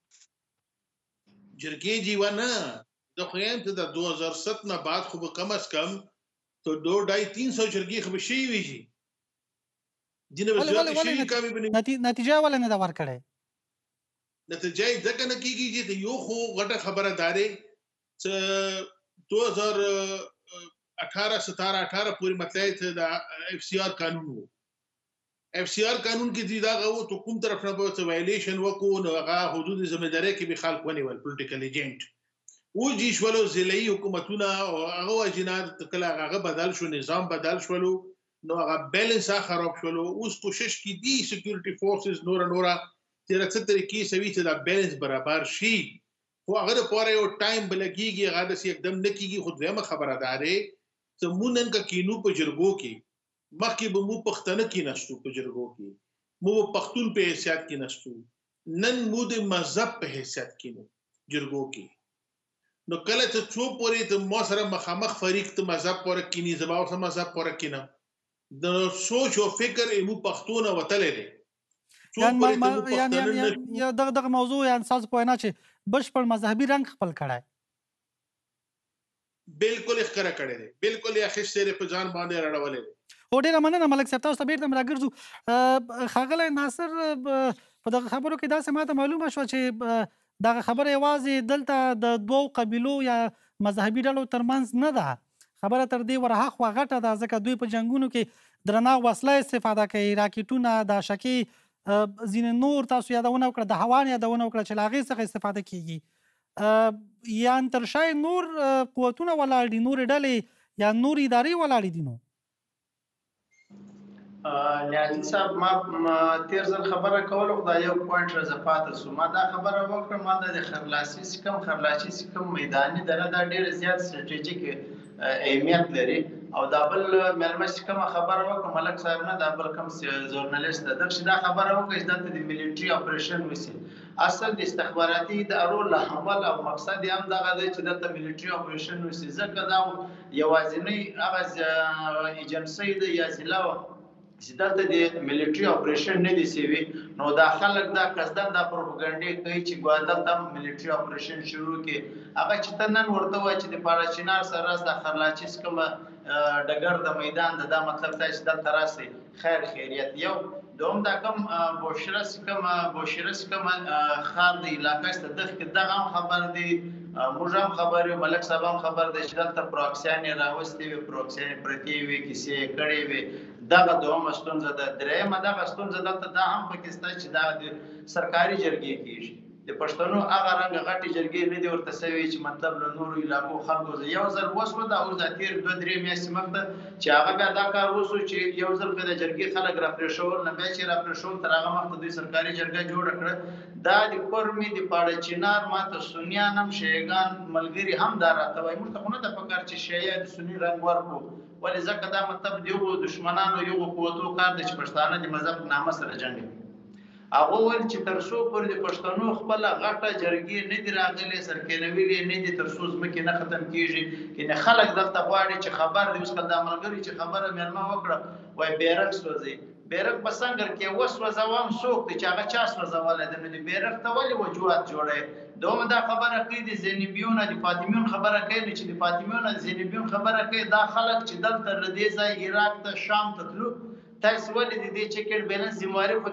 جرګې جی ونه د خو یم ته د دو هزار سات نه بعد خو به کم از کم تو دو ډای تین سو جرګې خو به شي وي جی دینه به زیات شي کمی بنې نتیجه ولې نه دا ورکړې؟ نتیجه ځکه نه کیږي چې یو خو غټه خبره دارې چې دو هزار اٹھارہ ستارہ اٹھارہ پورې مطلب ته د اف سی آر قانون وو، اف سی آر قانون کې دی دا غو ته کوم طرف نه به وایلیشن وکړو نو هغه حدود ذمہ داری کې به خلک ونیول پولیټیکل ایجنټ وجي شولو ضلعي حکومتونه او هغه وجنات کله هغه بدل شو نظام بدل شولو نو هغه بیلنس خراب شولو اوس کوشش کی دي سکیورټي فورسز نور نور چې رڅ طریقې سوي چې دا بیلنس برابر شي خو هغه لپاره یو ټایم بلګيږي هغه د एकदम نکیږي خو دغه خبره ده چې مونږ نن کینو په جرګو کې مخکې به مو پښتنه کې نشو په جرګو کې مو پښتون په حیثیت کې نشو نن مو د مذهب په حیثیت کې نو جرګو کې نو کله چې څو پورې د مو سره مخامخ فریق ته مذهب پورې کینی زما او سم مذهب پورې کینم د سوچ او فکر ایمو پښتون وتلې دي یعنی یعنی یا دغه دغه موضوع یعنی تاسو په نه چې بشپړ مذهبي رنګ خپل کړای بالکل ښکارا کړی دی بالکل یې اخیستې په ځان باندې راړولې او ډیره مننه ملک صاحب تاسو ته بیرته راګرځو ښاغلی ناصر په دغه خبرو کې داسې ماته معلومه شوه چې دغه خبره یوازې دلته د دوو قبیلو یا مذهبي ډلو ترمنځ نه ده خبره تر دې ورهاخوا غټه ده ځکه دوی په جنګونو کې درنه وسله استفاده کوي راکټونه د شکې ځینې نور تاسو یادونه وکړه د هوا یادونه وکړه چې له هغې څخه استفاده کیږي یا تر شای نور قوتونه ولاړ دي نورې ډلې یا نور ادارې ولاړې دي نو نیازي صاحب ما تیر ځل خبره کوله خو دا یو پوینټ راځه پاتې شو ما دا خبره وکړه ما د خرلاسي سکم خرلاسي سکم میداني دره دا ډېر زیات سټریټیک اهمیت لري او دا بل مېلمه چې کومه خبره وکړه ملک صاحب نه دا بل کوم ژورنالیست ده دغه چې دا خبره وکړه چې دلته د ملیټري اپریشن وشي اصل د استخباراتي ادارو له عمل او مقصد یې هم دغه دی چې دلته ملیټري اپریشن وشي ځکه دا یوازینی هغه ایجنسۍ ده یا ضلع چې دلته د ملیټري اپریشن نه دي سوي نو دا خلک دا قصدن دا پروپاګاندا کوي چې ګویا دلته ملیټري اپریشن شروع کړي هغه چې ته نن ورته وایي چې د پاړاچینار سره د خرلاچي کومه ډګر د میدان د دا مطلب ته چې دلته راسي خیر خیریت یو دوم دا کوم بوشرس کوم بوشرس کوم خار د علاقې ست د دغه خبر دی موږ هم خبر یو ملک صاحب هم خبر دی چې دلته پروکسیان راوستي وي پروکسیان پرتی وي کیسې کړي وي دغه دوم ستونزه ده درېمه دغه ستونزه دلته دا هم پاکستان چې دا د سرکاري جرګې کیږي د پښتنو هغه رنګ غټي جرګې نه دی ورته سوي چې مطلب له نورو علاقو خلکو یو ځل وسو دا او د تیر دوه درې میاشتې مخته چې هغه بیا دا کار وسو چې یو ځل په جرګې خلک را پرېښول نه بیا چې را پرېښول تر هغه مخته دوی سرکاري جرګه جوړه کړه دا د کورمي د پاړه چینار ماته سنیان هم شیګان ملګری هم دا راته وایي موږ ته خو نه ده پکار چې شیعه د سني رنګ ورکړو ولې ځکه دا مطلب د یو دشمنانو یو قوتو کار دی چې پښتانه د مذهب په نامه سره جنګ هغه ویل چې تر څو پورې د پښتنو خپل غټه جرګې نه دي راغلي سرکېنوي نه دي تر څو ځمکې نه ختم کیږي کنه خلک دلته غواړي چې خبر دی اوس کله د ملګری چې خبره مېلمه وکړه وای بیرغ سوځي بیرغ په څنګه کې وسوځوم څوک چې هغه چا سوځول د نو بیرغ ته ولې وجوهات جوړه دوم دا خبره کوي د زینبیون د فاطمیون خبره کوي چې د فاطمیون د زینبیون خبره کوي دا خلک چې دلته لدې ځای عراق ته شام ته تلو تاسو ولې د دې چیک بیلنس ذمہواری خو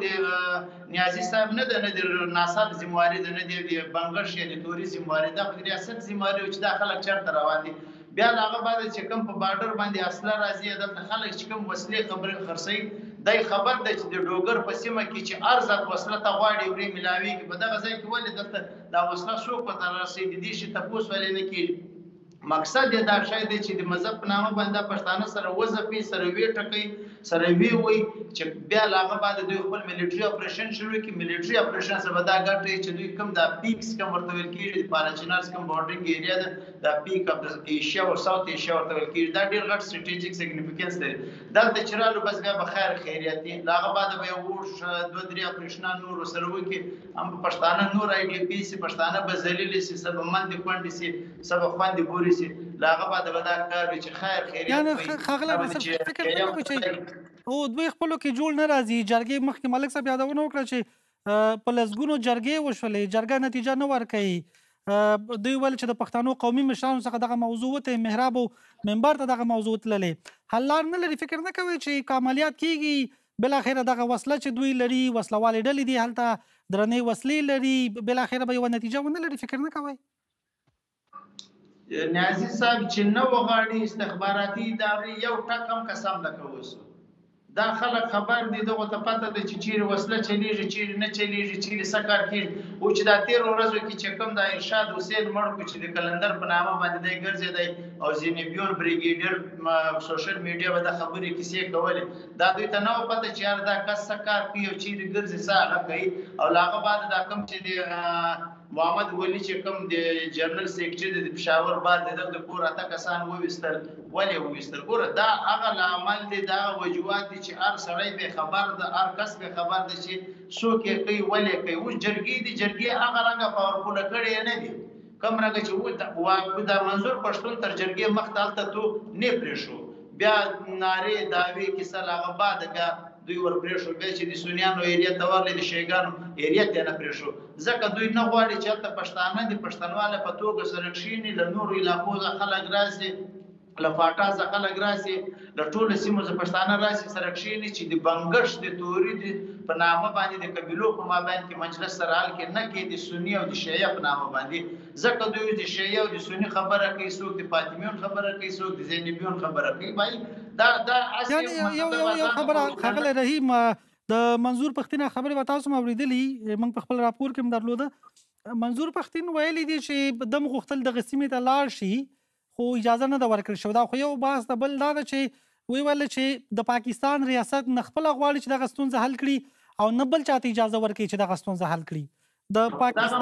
د نیازي صاحب نه ده نه د ناصر ذمہواری ده نه د بنگش یا د توري ذمہواری ده خو د ریاست ذمہواری چې دا خلک چرته روان دي بیا هغه بعد چې کوم په بارډر باندې اصله راځي د خلک چې کوم وسلې خبره خرڅي دای خبر ده چې د ډوګر په سیمه کې چې ارزات وسله ته غواړي ورې ملاوي کې په دغه ځای کې ولې دلته دا وسله څوک په تر رسیدي دي چې تاسو ولې نه کیږي مقصد دا شاید چې د مذهب په نامه باندې پښتانه سره وظیفي سره وی ټکي سره وی وي چې بیا لاغه بعد دوی خپل ملیټري اپریشن شروع کړي ملیټري اپریشن سره دا ګټي چې دوی کوم د پیکس کوم ورته ویل کیږي د پاراچینارز کوم بورډینګ ایریا ده د پیک اف د ایشیا او ساوث ایشیا ورته ویل کیږي دا ډیر غټ سټریټیک سیګنیفیکانس لري دلته چرالو بس بیا بخیر خیریت لاغه بعد به ورش دوه درې اپریشن نور سره وکي هم پښتانه نور آی ډی پی سي پښتانه به ذلیل سي سبب مند کونډي سي سبب خواندي بوري لاغه بعد به دا کار چې خیر خیریت یعنی خغله به فکر نه کوي چې او دوی خپلو کې جوړ نه راځي جرګې مخکې ملک صاحب یادونه وکړه چې په لسګونو جرګې وشولې جرګه نتیجه نه ورکوي دوی ویل چې د پښتنو قومي مشرانو څخه دغه موضوع وته محراب او منبر ته دغه موضوع تللې حل لار نه لري فکر نه کوي چې عملیات کیږي بالاخره دغه وسله چې دوی لري وسلوالې ډلې دي هلته درنې وسلې لري بالاخره به یو نتیجه ونه لري فکر نه کوي نیازي صاحب چې نو غاړي استخباراتي ادارې یو ټکم قسم لکوسو دا خلک خبر دي دغه ته پته ده چې چیرې وسله چلیږي چیرې نه چلیږي چیرې څه کار کېږي او چې دا تېرو ورځو کې چې کوم دا ارشاد حسین مړ کړو چې د کلندر په نامه باندې دی ګرځېدی او زینبیون بریګیډر سوشل میډیا به دا خبرې کیسې کولې دا دوی ته نه وه پته چې یار دا کس څه کار کوي او چیرې ګرځي څه هغه کوي او له هغه بعد دا کوم چې د محمد ولی چې کوم د جنرال سیکرټري د پېښور بعد د د کور اته کسان وویستل ولې وویستل ګوره دا هغه عمل دی دا وجوهات دي چې هر سړی به خبر ده هر کس به خبر ده چې څوک یې کوي ولې کوي اوس جرګې دي جرګې هغه رنګه پاورفوله کړې نه دي کوم رنګه چې و دا منظور پښتون تر جرګې مخته هلته تو نه پرېښو بیا نارې دعوې کیسه له هغه بعد بیا دوی ور پرېښو بیا چې د سنیانو ایریا ته ورغلې د شیګانو ایریا ته نه پرېښو ځکه دوی نه غواړي چې هلته پښتانه دي پښتنواله په توګه سره کښېني له نورو علاقو څخه خلک راسي له فاټا څخه خلک راسي له ټولو سیمو څخه پښتانه راسي سره کښېني چې د بنګښ د توري د په نامه باندې د قبیلو په مابین کې مجلس سره حل کې نه کې د سني او د شیعه په نامه باندې ځکه دوی د شیعه او د سني خبره کوي څوک د فاطمیون خبره کوي څوک د زینبیون خبره کوي بای دا دا یعنی یو یو یو خبره ښاغلی رحیم د منظور پښتین خبرې به تاسو هم اورېدلي موږ په خپل راپور کې هم درلوده منظور پښتین ویلی دي چې دم غوښتل دغه سیمې ته لاړ شي خو اجازه نه ده ورکړل شوې دا خو یو بحث د بل دا ده چې ویې ویل چې د پاکستان ریاست نه خپله غواړي چې دغه ستونزه حل کړي او نه بل چاته اجازه ورکړي چې دغه ستونزه حل کړي د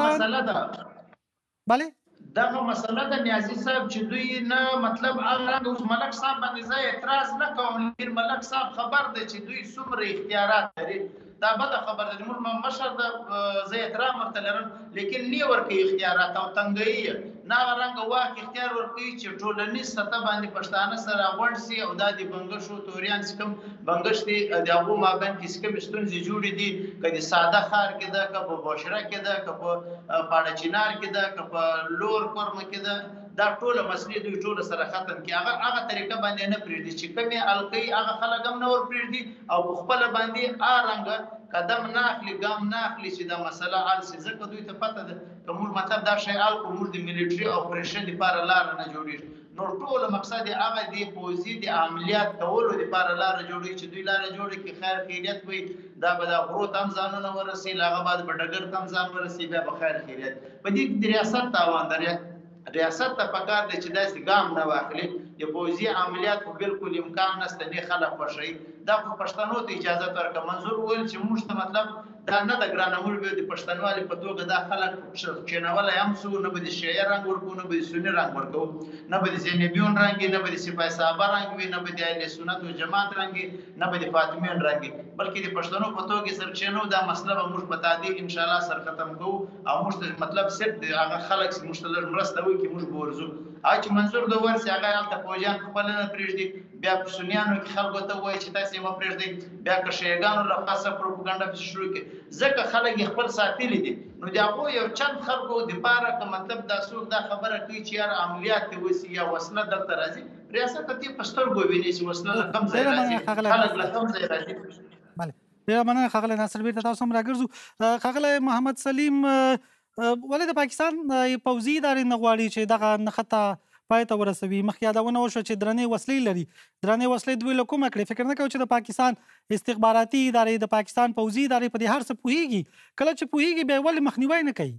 پاکستان بله دغه مسله د نیازي صاحب چې دوی نه مطلب هغه اوس ملک صاحب باندې زه اعتراض نه کوم لیکن ملک صاحب خبر دی چې دوی څومره اختیارات لري دا بده خبر ده موږ مشر د زه احترام ورته لرم لیکن نه ورکوي اختیارات او تنګوي نه هغه رنګه واک اختیار ورکوي چې ټولنیز سطح باندې پښتانه سره غونډ سي او دا د بنګښو توریان چې کوم بنګښ دي د هغو مابین کې چې کومې ستونزې جوړې دي که د ساده ښار کې ده که په بوشره کې ده که په پاړه چنار کې ده که په لور کورمه کې ده دا ټوله مسلې دوی ټوله سره ختم کړي هغه هغه طریقه باندې نه پرېږدي چې کومې حل کوي هغه خلک هم نه ور پرېږدي او په خپله باندې هغه رنګه قدم نه اخلي ګام نه اخلي چې دا مسله حل شي ځکه دوی ته پته ده که موږ مطلب دا شی حل کړو موږ د ملیټري اپریشن دپاره لاره نه جوړېږي نو ټوله مقصد یې هغه د پوځي د عملیات کولو دپاره لاره جوړوي چې دوی لاره جوړوي کې خیر خیریت وي دا به د غرو ته هم ځانونه ورسي له هغه بعد به ډګر ته هم ځان ورسي بیا به خیر خیریت په دې کې د ریاست تاوان ده ریاست ته پکار دی چې داسې ګام نه واخلي د پوځي عملیات خو بالکل امکان نشته نه خلک خوښوي دا خو پښتنو ته اجازه ورکړه منظور وویل چې موږ ته مطلب دا نه ده ګرانه موږ به د پښتنوالي په توګه دا خلک کښېنولی هم څو نه به د شیعه رنګ ورکوو نه به د سني رنګ ورکوو نه به د زینبیون رنګ وي نه به د سپاه صحابه رنګ وي نه به د اهل سنت و جماعت رنګ وي نه به د فاطمیون رنګ وي بلکې د پښتنو په توګه سر کښېنو دا مسله به موږ په تعدیل انشاءالله سر ختم کوو او موږ ته مطلب صرف د هغه خلک چې موږ ته لږ مرسته وکړي چې موږ به ورځو هغه چې منظور د ورسي هغه هلته فوجیان خپله نه پرېږدي بیا په سنیانو کې خلکو ته ووایي چې تاسې یې مه پرېږدئ بیا که شیعګانو له خاصه پروپاګنډه پسې شروع کړي ځکه خلک یې خپل ساتلي دي نو د هغو یو چند خلکو دپاره که مطلب دا څوک دا خبره کوي چې یاره عملیات دې وسي یا وسله دلته راځي ریاست ته دې په سترګو ویني چې وسله له کوم ځای راځي خلک له کوم ځای راځي بله ډېره مننه ښاغلی ناصر بیرته تاسو هم راګرځو ښاغلی محمد سلیم ولې د پاکستان پوځي ادارې نه غواړي چې دغه نښته پای ته ورسوي مخکې یادونه وشوه چې درنې وسلې لري درنې وسلې دوی له کومه کړې فکر نه کوي چې د پاکستان استخباراتي ادارې د پاکستان پوځي ادارې په دې هر څه پوهېږي کله چې پوهېږي بیا ولې مخنیوی نه کوي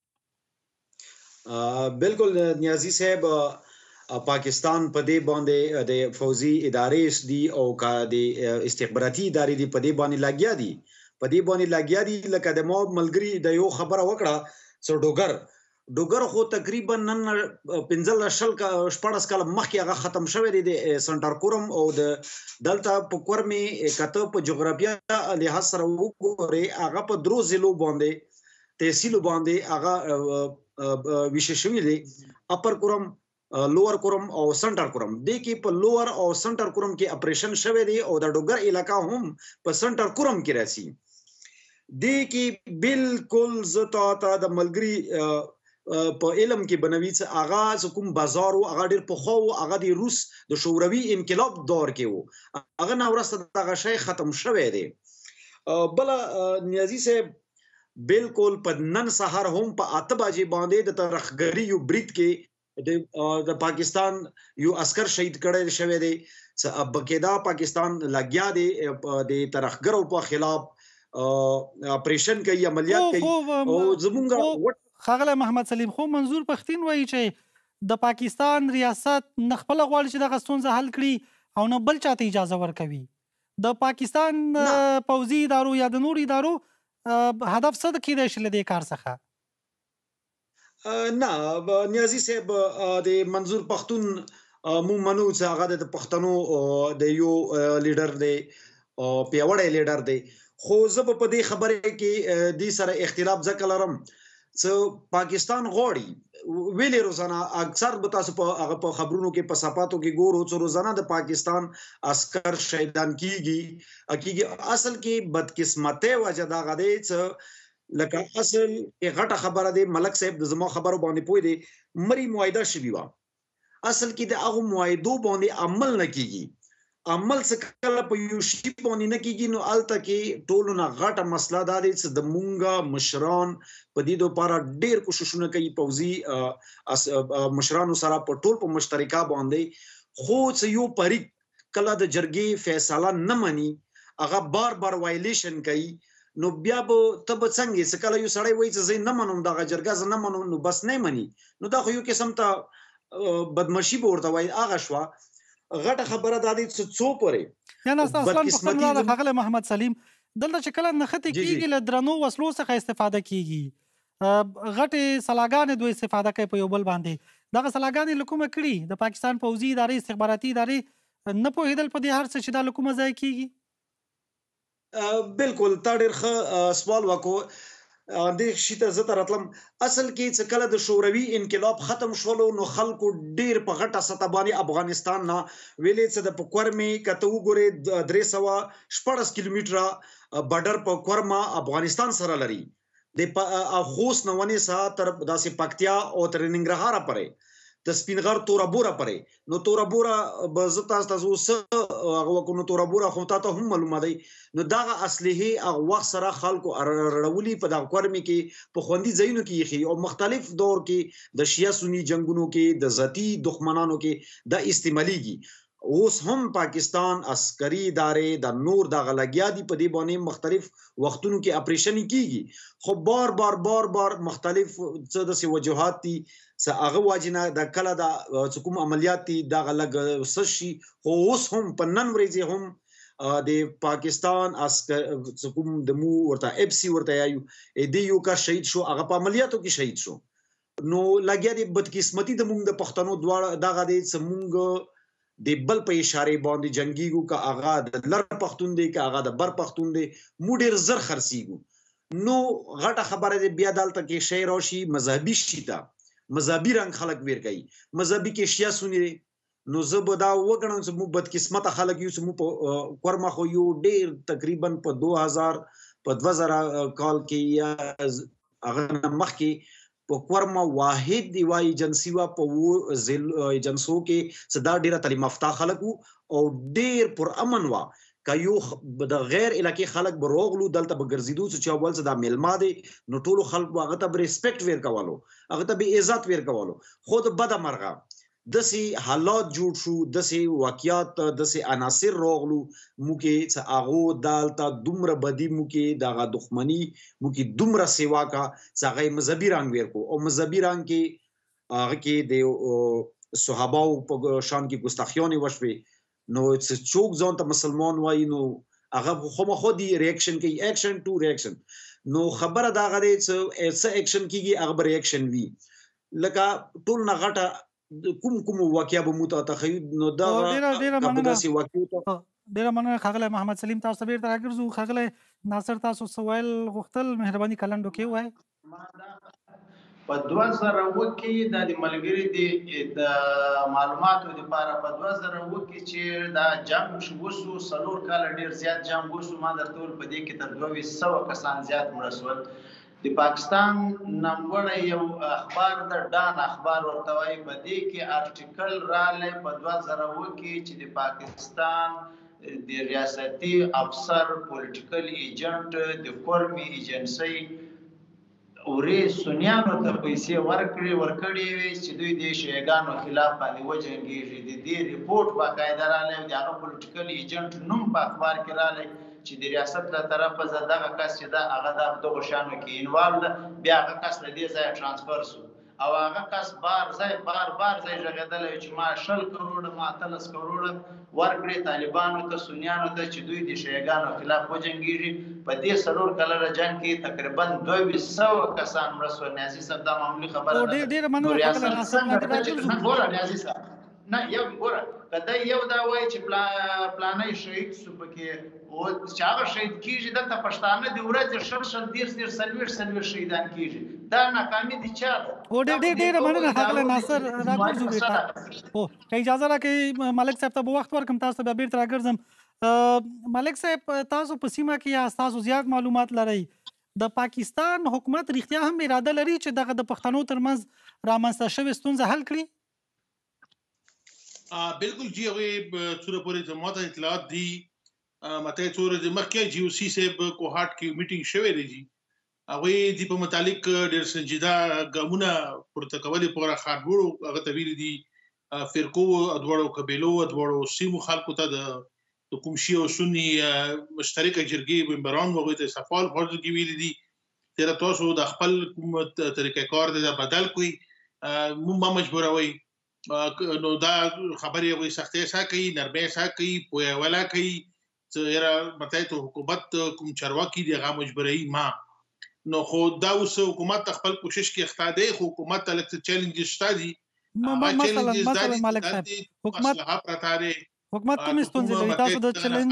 بالکل نیازي صاحب پاکستان په دې باندې د فوځي ادارې دي او کا د استخباراتي ادارې دي په دې باندې لګیا دي په دې باندې لګیا دي لکه د مو ملګري د یو خبره وکړه څو ډوګر ډوګر خو تقریبا نن پنځل شل کا شپږ کال مخکې هغه ختم شوی دی د سنټر کورم او د دلته په کورمي کته په جغرافیا لحاظ سره وګوري هغه په درو ضلعو باندې تحصیل باندې هغه ویشش شوی دی اپر کورم لوور کورم او سنټر کورم د کې په لوور او سنټر کورم کې اپریشن شوی دی او د ډوګر علاقہ هم په سنټر کورم کې راځي د کې بالکل زتا تا د ملګری په علم کې بنوي چې اغاز کوم بازار او هغه ډیر په خو هغه د روس د شوروي انقلاب دور کې وو هغه نو ورسته دغه شی ختم شوی دی بل نیازي صاحب بالکل په نن سحر هم په اته بجې باندې د ترخګری یو بریټ کې د پاکستان یو عسكر شهید کړی شوی دی چې بقیدا پاکستان لګیا دی د ترخګرو په خلاف اپریشن کوي عملیات کوي او زمونږ خاغله محمد سلیم خو منظور پښتين وایي چې د پاکستان ریاست نخپل غواړي چې دغه ستونزه حل کړي او نه بل چاته اجازه ورکوي د پاکستان پوځي ادارو یا د نور ادارو هدف څه کېدای شي له دې کار څخه نه نیازي صاحب د منظور پښتون مو منو چې هغه د پښتنو د یو لیډر دی او پیوړی لیډر دی خو زه په دې خبره کې د سره اختلاف ځکه لرم چې پاکستان غواړي ویلې روزانه اکثر به تاسو په هغه په خبرونو کې په صفاتو کې ګورو چې روزانه د پاکستان عسكر شهیدان کیږي کیږي اصل کې بدقسمتۍ وجه دا غدي چې لکه اصل غټه خبره دی ملک صاحب د زما خبرو باندې پوي دی مری معاهده شوی و اصل کې د هغه معاهدو باندې عمل نه کیږي عمل څه کله په یو شی باندې نه کیږي نو الته کې ټولو نه غټه مسله دا دی چې د مونږه مشران په دې لپاره ډېر کوششونه کوي پوځي مشرانو سره په ټول په مشترکه باندې خو چې یو پریک کله د جرګې فیصله نه مني هغه بار بار وایلیشن کوي نو بیا به تب څنګه چې کله یو سړی وایي چې زه نه منم دغه جرګه زه نه منم نو بس نه مني نو دا خو یو قسم ته بدمعشي به ورته وایي هغه شوه غټه خبره دا دي چې څو پرې یا نه اصلا پښتنو د خغل محمد سلیم دلته چې کله نخته کیږي له درنو وسلو څخه استفاده کیږي غټه سلاګان دوی استفاده کوي په یو بل باندې دغه سلاګان لکومه کړي د پاکستان پوځي ادارې استخباراتي ادارې نه پوهیدل په دې هر څه چې د لکومه ځای کیږي بالکل تا ډېر ښه سوال وکړو د شیته زه راتلم اصل کې چې کله د شوروي انقلاب ختم شول نو خلکو ډیر په غټه سطح باندې افغانستان نه ویلې چې د پکورمي کته وګوري درې سوه شپږ کیلومتره بارډر په کورما افغانستان سره لري د خوست نو ونی سره تر داسې پکتیا او تر ننګرهار پرې د سپینغر تورابورا پرې نو تورابورا بزتا تاسو سره هغه کو نو تورابورا خو ته هم معلومه دی نو دا اصلي هغه وخت سره خلکو رړولي په د کورمي کې په خوندي ځایونو کې خي او مختلف دور کې د شیا سنی جنگونو کې د ذاتی دښمنانو کې د استعماليږي اوس هم پاکستان عسکري ادارې د نور د غلګیا دي په دې باندې مختلف وختونو کې اپریشن کیږي خو بار بار بار بار مختلف څه د وجوهات دي څه هغه واجنه د کله د کوم عملیات دي د غلګ سشي خو اوس هم په نن ورځې هم د پاکستان عسكر کوم د مو ورته اف سي ورته یو دی یو کا شهید شو هغه په عملیاتو کې شهید شو نو لګیا دي بدقسمتي د مونږ د پښتنو دواړه دغه دي چې مونږ د بل په اشاره باندې جنگيګو کا اغا د لر پښتون دی کا اغا د بر پښتون دی مو ډیر زر خرسيګو نو غټه خبره دی بیا دالته کې شعر او شی مذهبي شیتا مذهبي رنگ خلق ویر کوي مذهبي کې شیا سونی نو زبدا وګڼم چې مو بدقسمت خلک یو چې مو په کورما خو یو ډیر تقریبا په دو هزار په دوه زره کال کې یا هغه مخ کې په کورما واحد دی وای ایجنسی وا په ځل ایجنسو کې صدا ډیره تعلیم یافته خلک او ډیر پر امن وا کایو د غیر علاقې خلک بروغلو دلته بګرزیدو چې اول څه د ملما دي نو ټولو خلک هغه ته ریسپیکټ ور کولو هغه ته به عزت ور کولو خود بد مرغه دسي حالات جوړ شو دسي واقعیات دسي عناصر روغلو موکي چې هغه دالته دومره بدی موکي دغه دښمنی موکي دومره سیوا کا چې هغه مذهبي رنگ ورکو او مذهبي رنگ کې هغه کې د صحابه په شان کې ګستاخیونه وشوي نو چې څوک ځان ته مسلمان وای نو هغه خو خو دی ریاکشن کوي اکشن ټو ریاکشن نو خبره دا غري چې څه اکشن کیږي هغه ریاکشن وی لکه ټول نه غټه کوم کوم واقعیا به موته تخیل نو دا ډیره ډیره مننه ډیره مننه خغله محمد سلیم تاسو به تر اگر زو خغله ناصر تاسو سوال غختل مهرباني کلندو کې وای په دوه زره اووه کې د ملګری د معلوماتو لپاره په دوه زره اووه کې چې دا جنگ شو وسو سلور کال ډیر زیات جنگ وسو ما درته ول په دې کې تر دوه سوه کسان زیات مرسول د پاکستان نمبر یو اخبار د ډان اخبار ورته وایي په دې کې ارټیکل راغلی په دوه زره اووه کې چې د پاکستان د ریاستي افسر پولیټیکل ایجنټ د کورمي ایجنسی ورې سنیانو ته پیسې ورکړي ورکړي وي چې دوی د شیعاګانو خلاف باندې وجنګېږي. د دې ریپورټ باقاعده راغلی د هغه پولیټیکل ایجنټ نوم په اخبار کې راغلی چې د ریاست له طرفه زه دغه کس چې ده هغه دا په دغو شیانو کې انوالو ده، بیا هغه کس له دې ځایه ټرانسفر سو او هغه کس بار ځای بار بار ځای غږېدلی چې ما شل کروړه ما اتلس کروړه ورکړي طالبانو ته سنیانو ته چې دوی د شیعاګانو خلاف وجنګېږي. په دې څلور کلنه جنګ کې تقریبا دوه ویشت سوه کسان مړه سول. نیازي صاحب دا معمولي خبره نه ده. نو ریاست څنګه ګوره نیازي صاحب نه یو ګوره که دی یو دا وایي چې پلانی شهید سو پکې چې هغه شهید کېږي دلته پښتانه د ورځې شل شل دېرش دېرش څلوېښت څلوېښت شهیدان کېږي. دا ناکامي د چا ده؟ او ډېر ډېر ډېره مننه ښاغلی ناصر راګرځو بېرته. هو که اجازه راکړئ ملک صاحب ته به وخت ورکړم، تاسو ته بیا بېرته راګرځم. ملک صاحب تاسو په سیمه کې یاست، تاسو زیات معلومات لرئ. د پاکستان حکومت رښتیا هم اراده لري چې دغه د پښتنو ترمنځ رامنځته شوې ستونزه حل کړي؟ بالکل جی هغوی څومره پورې زما ته اطلاعات دي ماته څو ورځې مخکې جی او سی صاحب کوهاټ کې میټینګ شوی دی جی هغوی دې په متعلق ډېر سنجیده ګامونه پورته کولې په خاډبوړو هغه ته ویلي دي فرقو دواړو قبیلو دواړو سیمو خلکو ته د کوم شیعه او سني مشترکه جرګې ممبران هغوی ته صفال فرض کې ویلي دي تېره تاسو د خپل حکومت طریقه کار دی بدل کړئ مونږ مه مجبوروئ. نو دا خبرې هغوی سختۍ سا کوي نرمۍ سا کوي پوهوله کوي چې یاره مته ته حکومت کوم چارواکي دي هغه مجبوروي ما. نو خو دا اوس حکومت خپل کوشش کې اخته دی خو حکومت ته لږ چیلنجز شته دي. مثلا مثلا ملک صاحب حکومت حکومت کومې ستونزې لري؟ تاسو د چیلنج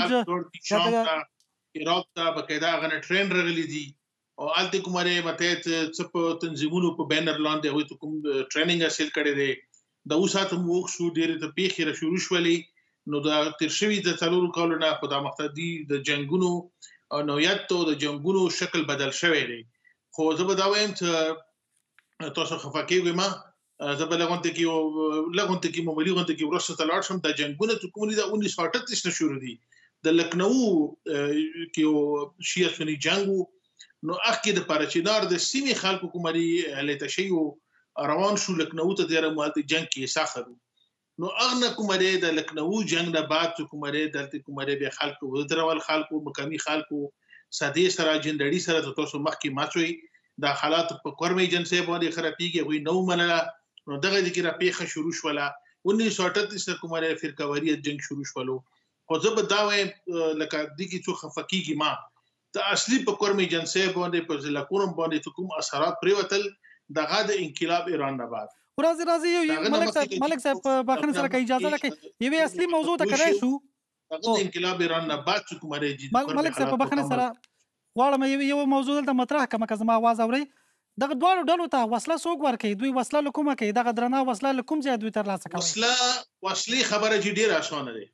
عراق ته باقاعده هغه نه ټرین راغلي دي او هلته کومه مته څه په تنظیمونو په بینر لاندې هغوی ته کوم ټریننګ حاصل کړی دی. د اوس هاته مو شو ډېرې ته پیښې را شروع شولې. نو د تېر شوي د څلورو کالو نه خو دا مقتدي د جنګونو نوعیت او د جنګونو شکل بدل شوی دی. خو زه به دا وایم چې تاسو خفه کېږئ ما زه به لږ غونډې کې لږ غونډې کې معمولي غونډې کې وروسته ته لاړ شم. دا جنګونه چې کوم دي د اونیس سو اټتیس نه شروع دي. د لکنو کې شیعه سني جنګ و نو هغه کې دپاره چې نار د سیمې خلکو کومه هلته شوي روان شو لکنو ته ډېره مالته جنګ کې ساخه دو. نو هغه نه کومه د لکنو جنګ نه بعد چې کومه دلته کومه بیا خلکو ودرول خلکو مقامي خلکو سادې سره جندړي سره تاسو مخکې ماچوي دا حالات په کورمې جنسي باندې خرابېږي هغوی نو منله. نو دغه دې کې را پیښه شروع شوله اونیس سو اټتیس نه کومه فرقهواریت جنګ شروع شولو. خو زه به دا وایم لکه دې کې څو خفه کېږي ما د اصلي په کورمې جنسي باندې په ضلع کوم باندې کوم اثرات پرېوتل دغه د انقلاب ایران نه بعد. راځي راځي ملک صاحب ملک صاحب بخښنې سره که اجازه راکړئ یوې اصلي موضوع ته کړی شو. دغه د انقلاب ایران نه بعد چې کومه ملک صاحب په بخښنې سره غواړم یو موضوع دلته مطرح کړم که زما اواز اورئ. دغه دواړو ډلو ته وسله څوک ورکوي؟ دوی وسله له کومه کوي؟ دغه درنه وسله له کوم ځایه دوی ترلاسه کوي؟ وسله وسلې خبره چې ډېره اسانه دی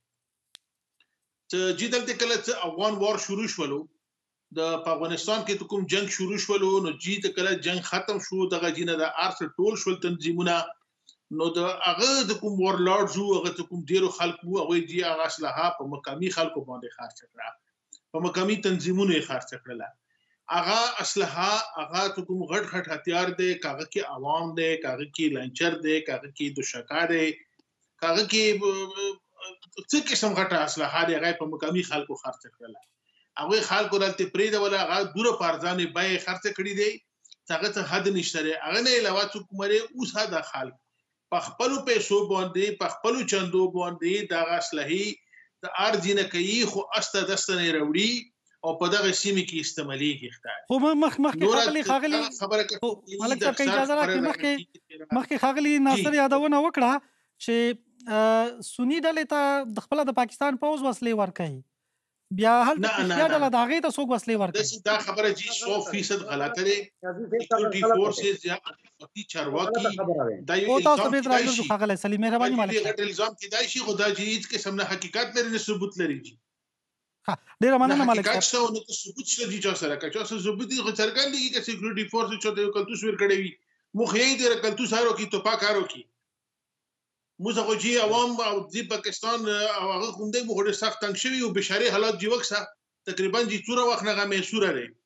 چې چې دلته کله چې افغان وار شروع شولو د افغانستان کې کوم جنگ شروع شولو نو جی ته کله جنگ ختم شو دغه جینه د ارس ټول شول تنظیمونه نو د هغه د کوم وار لارډز هغه کوم ډیرو خلکو هغه جی هغه اسلحه په مقامي خلکو باندې خرڅ کړه په مقامي تنظیمونو یې خرڅ کړل. هغه اسلحه هغه کوم غټ غټ هتیار دی کاغه کې عوام دی کاغه کې لانچر دی کاغه کې دوشکا دی کاغه کې څه قسم غټه اسلحه دی هغه په مقامي خلکو خرڅ کړل. هغه خلکو دلته پرې دا ولا هغه دوره پارځانې بای خرڅ کړی دی هغه څه حد نشته. هغه نه علاوه څوک مری اوس هدا خلک په خپل پیسو باندې په خپل چندو باندې دا اسلحه د ارجینه کوي خو استه دسته نه وروړي او په دغه سیمه کې استعمالي کیږي. خو مخ مخ کې خاغلی خاغلی ملک صاحب کې اجازه راکړئ مخکې مخکې خاغلی ناصر یادونه وکړه چې سنی ډلې ته د خپل د پاکستان پوز وسلې ورکوي بیا هلته بیا ډله د هغې ته څوک وسلې ورکوي. دا خبره جی سو فیصد غلطه دی. سیکورټي فورسز یا امنیتي چارواکي دا یو تاسو به راځو خاغلی سلیم مهرباني مالک صاحب الزام کیدای شي خو دا جی هیڅ قسم نه حقیقت لري نه ثبوت لري جی. ها ډیره مننه مالک صاحب. حقیقت څه نو ثبوت شته جی چې سره کا چې ثبوت دي خو څرګند دي چې سیکورټي فورس چې د کلتوس ور کړی وي مخ یې د کلتوس هارو کی توپا کارو کی موږ جی عوام او د پاکستان او هغه کوم دی موږ ډېر سخت تنګ شوي او بشاري حالات جی وکسه تقریبا جی څوره وخت نه غمه سوره لري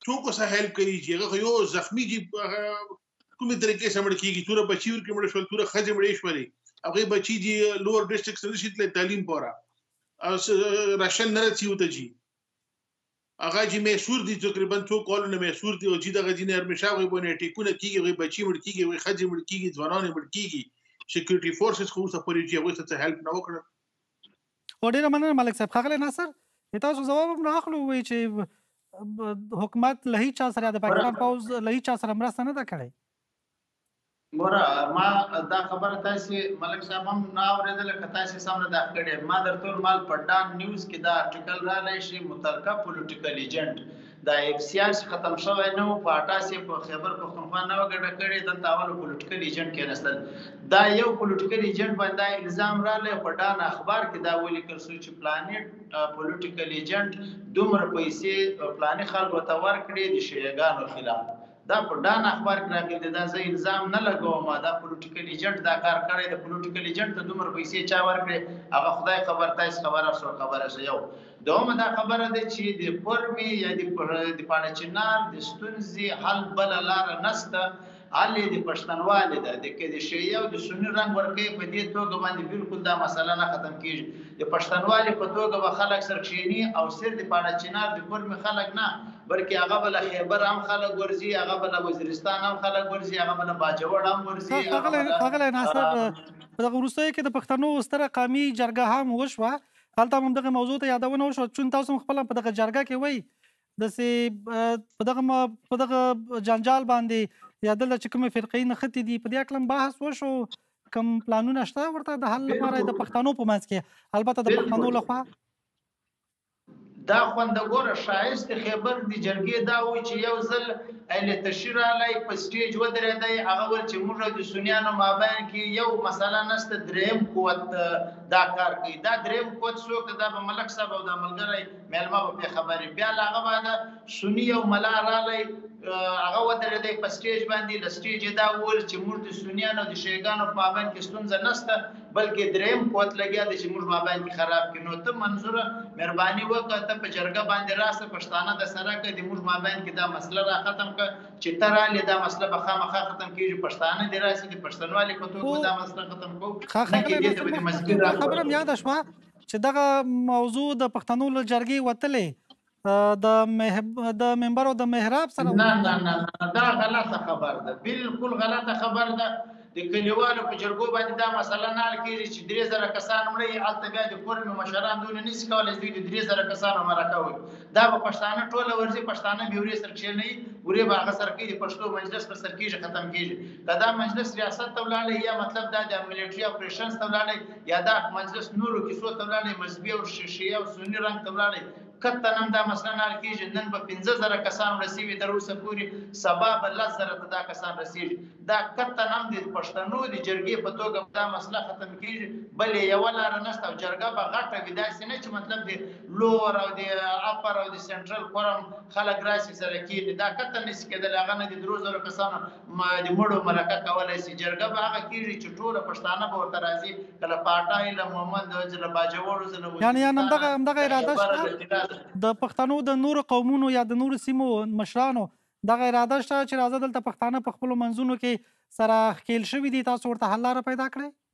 څوک سره هیلپ کوي چې هغه یو زخمی دي کومې طریقې سره مړ کیږي توره بچی ورکړي مړ شول توره ښځې مړې شولې هغه بچی دي لوور ډسټرکټ سره شي تعلیم پورا او راشن نه رسیو ته جی هغه چې میسور دي تقریبا څو کالونه میسور دي او چې دغه دینه هرمشا غوي بونه ټیکونه کیږي غوي بچی مړ کیږي غوي ښځې مړ کیږي ځوانان مړ کیږي سکیورټي فورسز خو څه پوری چې هغه څه هیلپ نه وکړي ډیره مننه ملک صاحب. ښاغلی ناصر تاسو ځواب هم راخلو وایي چې حکومت له هیچ چا سره د پاکستان پوځ له هیچ چا سره مرسته نه ده کړې. ګوره ما دا خبره تاسې ملک صاحب هم نه اورېدله که تاسې سم نه دا کړې ما درته ویل مال په ډان نیوز کې دا ارټیکل راغلی شي متعلقه پولیټیکل ایجنټ دا یک سیاسي ختم شوی نه و په اټاسې په خیبر پښتونخوا نه وه ګډه کړې دلته اول پولیټیکل ایجنټ کېناستل دا یو پولیټیکل ایجنټ باندې دا الزام راغلی په ډان اخبار کې دا ولیکل شو چې پلانې پولیټیکل ایجنټ دومره پیسې پلانې خلکو ته ورکړې د شیعهګانو خلاف دا په ډان اخبار کې راغلی دا زه الزام نه لګوم دا پولیټیکل ایجنټ دا کار کړی د پولیټیکل ایجنټ ته دومره پیسې چا ورکړې هغه خدای خبر تاسې خبره شو خبره شو یو دومره دا خبره ده چې د پرمې یا د پاڼه چنار د ستونزې حل بله لاره نشته حل یې د پښتنوالې ده د کې د شیعه او د سني رنګ ورکوي په دې توګه باندې بالکل دا مسله نه ختم کېږي د پښتنوالې په توګه به خلک سره کښېني او صرف د پاڼه چنار د پرمې خلک نه بلکې هغه به له خیبر هم خلک ورځي هغه به له وزیرستان هم خلک ورځي هغه به له باجوړ هم ورځي. ښاغلی ناصر په دغه وروستیو کې د پښتنو ستره قومي جرګه هم وشوه هلته هم دغه موضوع ته یادونه وشوه چون تاسو هم خپله په دغه جرګه کې وایي داسې په دغه په دغه جنجال باندې یا دلته چې کومې فرقې نښتې دي په دې هکله بحث وشو کوم پلانونه شته ورته د حل لپاره د پښتنو په منځ کې البته د پښتنو لخوا دا خوندګوره ښایست خیبر د جرګې دا وایي چې یو ځل اهل تشیر رالی په سټیج ودرېدی هغه ویل چې موږ د سنیانو مابین کې یو مسله نشته دریم قوت دا کار کوي دا دریم قوت څوک دا به ملک صاحب او دا ملګری میلمه به پرې خبرې بیا له هغه بعده سني او ملا رالی هغه ودرېدی په سټیج باندې له سټیج دا وویل چې موږ د سنیانو د شیعګانو په مابین کې ستونزه نشته بلکې دریم قوت لګیا دی چې موږ مابین کې خراب کړي نو ته منظوره مهرباني وکړه ته په جرګه باندې راسه پښتانه د سره کړه د موږ مابین کې دا مسله را ختم کړه چې ته رالې دا مسله به خامخا ختم کېږي پښتانه دې راسي د پښتونوالې په توګه دا مسله ختم کوو. خبره مې یاده شوه چې دغه موضوع د پښتنو له جرګې وتلې د د منبر او د محراب سره نه نه نه دا غلطه خبر ده بالکل غلطه خبر ده د کلیوالو په جرګو باندې دا مسله نه حل کېږي چې درې زره کسان مړه هلته بیا د کورمې مشران دونه نشي کولی دوی د درې زره کسانو مرکه وکړي دا به پښتانه ټوله ورځي پښتانه بې ورې سره کښېنوي ورې به هغه سره کوي د پښتو مجلس پر سر کېږي ختم کېږي که دا مجلس ریاست ته ولاړی یا مطلب دا د ملیټري اپریشنز ته ولاړی یا دا مجلس نورو کیسو ته ولاړی مذهبي او شیعه او سني رنګ ته ولاړی کته نن دا مسله نه حل کېږي نن به پنځه زره کسان رسېږي تر اوسه پورې سبا به لس زره ته دا کسان رسېږي دا کته نن د پښتنو د جرګې په توګه دا مسله ختم کېږي بل یې یوه لاره نشته او جرګه به غټه وي داسې نه چې مطلب د لور او د اپر او د سنټرل کورم خلک راسي سره کېږي دا کته نشي کېدلی هغه نه د درو زرو کسانو د مړو مرکه کولی شي جرګه به هغه کېږي چې ټوله پښتانه به ورته راځي که له پاټای له محمد له باجوړو زه له یعنې همدغه همدغه اراده شته د پښتنو د نورو قومونو یا د نورو سیمو مشرانو دغه اراده شته چې راځه دلته پښتانه په خپلو منځونو کې سره ښکېل شوي دي تاسو ورته حل لاره پیدا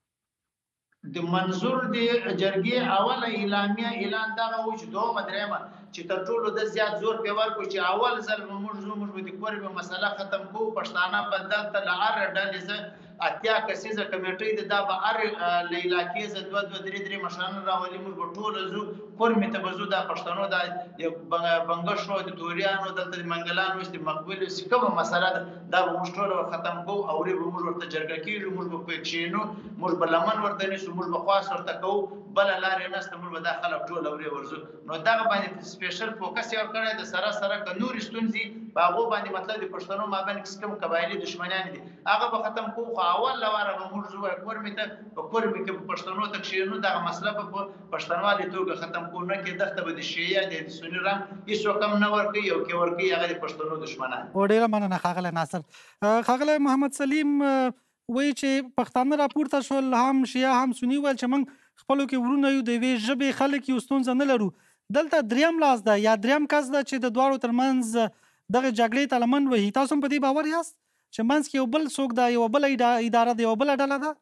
کړئ د منظور د جرګې اوله اعلامیه اعلان دغه و چې دومه درېیمه چې تر ټولو د زیات زور پرې ورکړو چې اول ځل به موږ ځو موږ به د کورمې مسله ختم کوو پښتانه به دلته له هره ډلې زه اتیا کسیزه کمیټۍ ده دا به هر له علاقې زه دوه دوه درې درې مشران راولي موږ به ټوله ځو کورمې ته به ځو دا پښتنو دا بنګښو د توریانو دلته د منګلانو اوس د مقبولو چې کومه مسله ده دا به موږ ټوله ختم کوو او وروی به موږ ورته جرګه کېږو موږ به پرې کښېنو موږ به لمن ورته نیسو موږ به خواست ورته کوو بله لار یې نشته موږ به دا خلک ټوله وروی ورځو نو دغه باندې سپیشل فوکس یې ورکړی د سره سره که نورې ستونزې په هغو باندې مطلب د پښتنو مابین کې کوم قبایلي دښمنیان دي هغه به ختم کوو خو اول لواره به موږ ځو کورمې ته په کورمې کې به پښتنو ته کښېنو دغه مسله به په پښتنوالې توګه ختم کوو نه کې دغته به د شیعه د سني رنګ هېڅوک هم نه ورکوي او کې ورکوي هغه د پښتنو دښمنان ډېره مننه ښاغلی ناصر. ښاغلی محمد سلیم وایي چې پښتانه راپورته شول هم شیعه هم سني ویل چې موږ خپلو کې ورونه یو د یوې ژبې خلک یو ستونزه نه لرو دلته دریم لاس ده یا دریم کس ده چې د دواړو ترمنځ دغه جګړې ته لمن وهي. تاسو هم په دې باور یاست چې منځ کې یو بل څوک ده، یوه بله اداره ده، یوه بله ډله ده؟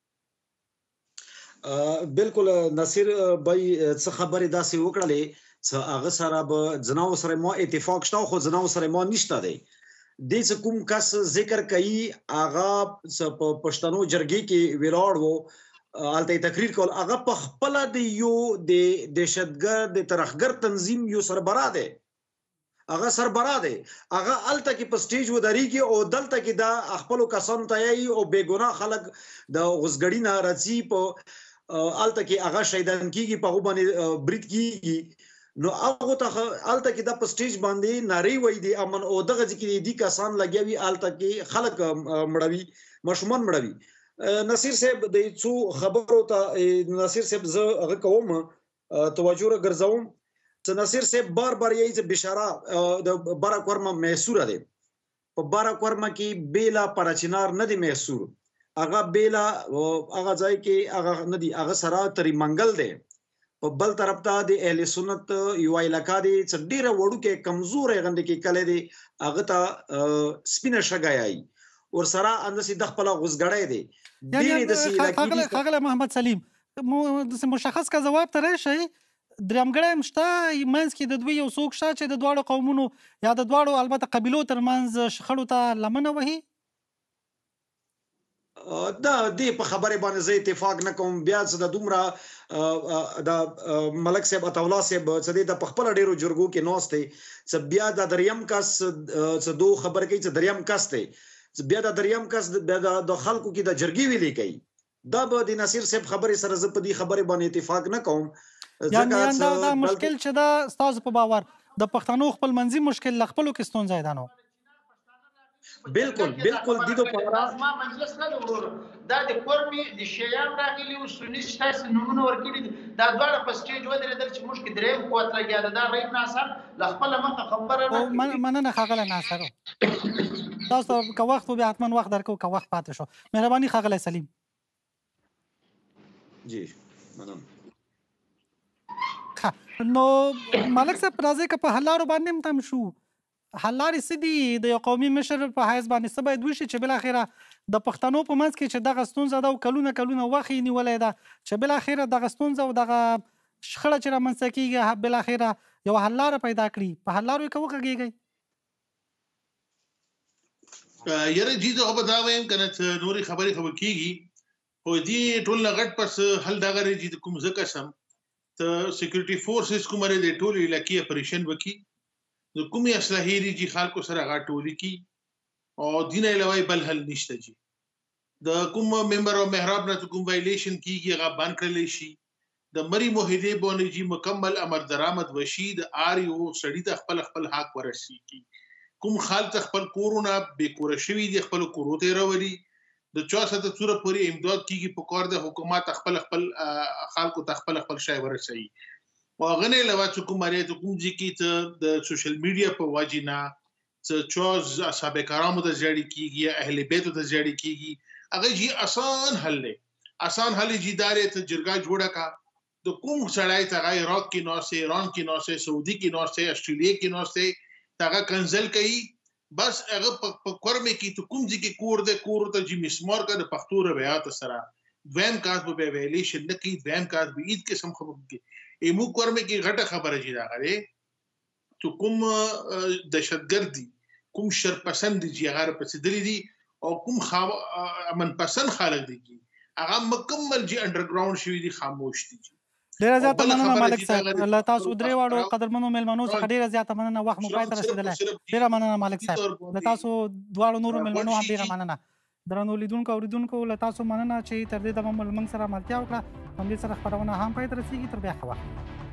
بالکل نصیر بای څه خبرې داسې وکړلې څه هغه سره به زناو سره ما اتفاق شته خو زناو سره ما نشته دی. دې څه کوم کس ذکر کوي هغه په پښتنو جرګې کې ولاړ وو، هلته تقریر کول، هغه په خپله د یو د دهشتګرد د ترهګر تنظیم یو سربراه دی، هغه سربراه دی، هغه هلته کې په سټیج ودرېږي او دلته کې دا خپلو کسانو ته یایي او بېګناه خلک د غوڅګړي نه راځي، په هلته کې هغه شهیدان کېږي، په هغو باندې برید کېږي. نو هغه ته هلته کې دا په سټیج باندې نارې وایي دي امن، او دغه ځای کې دي کسان لګیا وي، هلته کې خلک مړوي، ماشومان مړوي. نصیر صاحب د څو خبرو ته نصیر صاحب زه هغه کوم توجه راګرځوم چې نصیر صاحب بار بار یې چې بشاره د بارا کورما محصوره دی، په بارا کورما کې بیلا پراچینار نه دی محصور، هغه بیلا هغه ځای کې هغه نه دی، هغه سره تری منګل دی. په بل طرف ته د اهل سنت یو علاقه دی چې ډیره وړوکې کمزورې غندې کې کلی دی، هغه ته سپینه شګه یایي ورسره انداسې د خپله غوڅګړی دی. ډېرې داسې علاقې دي. ښاغلی محمد سلیم، داسې مشخص که ځواب ته راشئ، درېمګړی هم شته منځ کې د دوی یو څوک شته چې د دواړو قومونو یا د دواړو البته قبیلو ترمنځ شخړو ته لمنه وهي؟ دا دې په خبرې باندې زه اتفاق نه کوم. بیا څه د دومره د ملک صاحب عطاالله صاحب څه دی د په خپله ډېرو جرګو کې ناست دی، څه بیا د دریم کس څه دو خبرې کوي چې دریم کس دی، بیا د دریم کس بیا د خلکو کې د جرګې ویلې کوي. دا به د نصیر صاحب خبرې سره زه په دې خبرې باندې اتفاق نه کوم. یعنې دا مشکل چې دا ستاسو په باور د پښتنو خپل منځي مشکل له خپلو کې ستونزی ده نو؟ بالکل بالکل دې دپاره زما مجلس نه دی ورور، دا د کورمي د شیام راغلي او سني ستاسې نومونه ورکړي دي، دا دواړه په سټیج ودرېدل چې موږ کې درېیم قوت لګیا ده. دا رحیم ناصر له خپله مخه خبره نه کوي. مننه ښاغلی ناصر، تاسو ته که وخت و بیا حتما وخت درکوو، که وخت پاتې شو. مهرباني ښاغلی سلیم. جی منم. نو ملک صاحب راځئ که په حل لارو باندې هم تم شو، حل لارې څه دي د یو قومي مشر په حیث باندې څه باید وشي چې بالاخره د پښتنو په منځ کې چې دغه ستونزه ده او کلونه کلونه وخت یې نیولی ده چې بالاخره دغه ستونزه او دغه شخړه چې رامنځته کېږي بالاخره یوه حل لاره پیدا کړي، په حل لارو یې که وغږېږئ؟ یاره جي زه خو به دا وایم که نه څه نورې خبرې خو به کېږي، خو دې ټول نه غټ پس حل دغه دی چې کوم زه قسم ته سیکورټي فورسز کومه دی د ټولې علاقې اپریشن وکړي، د کومې اصلاحې دي چې خلکو سره هغه ټولې کړي او دین علاوه بل حل نشته. جي د کوم ممبر او محراب نه کوم وایلیشن کیږي هغه بند کړلی شي، د مری معاهدې باندې جي مکمل امر درآمد وشي، د آر یو سړي ته خپل خپل حق ورسیږي، کوم خلک خپل کورونه بې کوره شوي دي خپل کورو ته راولي، د چا سره څوره پورې امداد کیږي، په کار د حکومت خپل خپل خلکو ته خپل خپل شی ورسوي. او هغه نه علاوه چې کوم اړې ته کوم ځای کې ته د سوشل میډیا په وجې نه څه چوز اصحاب کرامو ته زیاړې کېږي، اهل بیتو ته زیاړې کېږي، هغه جي اسان حل دی. اسان حل جي دا دی ته جرګه جوړه کا، د کوم سړی ته هغه عراق کې ناست دی، ایران کې ناست دی، سعودي کې ناست دی، اسټرالیا کې ناست دی، ته هغه کنسل کوي، بس هغه په کورمې کې ته کوم ځای کې کور دی، کور ته جي مسمار کا د پښتو روایاتو سره، دویم کاس به ویلیشن نه کوي، دویم کاس به هیڅ قسم خبرې کوي. ایمو کورمه کې غټه خبره جي راغلې ته کوم دهشتګرد دي، کوم شرپسند دي چې هغه پسېدلي دي او کوم امن پسند خلک دي هغه مکمل جي انډرګراوند شوي دي، خاموش دي. ډېره زیاته مننه ملک صاحب، له تاسو درې واړو قدرمنو مېلمنو څخه ډېره زیاته مننه، وخت مو پای ته رسېدلی. ډېره مننه ملک صاحب، له تاسو دواړو نورو مېلمنو هم ډېره مننه. درنو لیدونکو او اوریدونکو له تاسو مننه چې تر دې دمه مو له موږ سره ملتیا وکړه. همدې سره خپرونه هم پای ته رسېږي، تر بیا ښه وخت.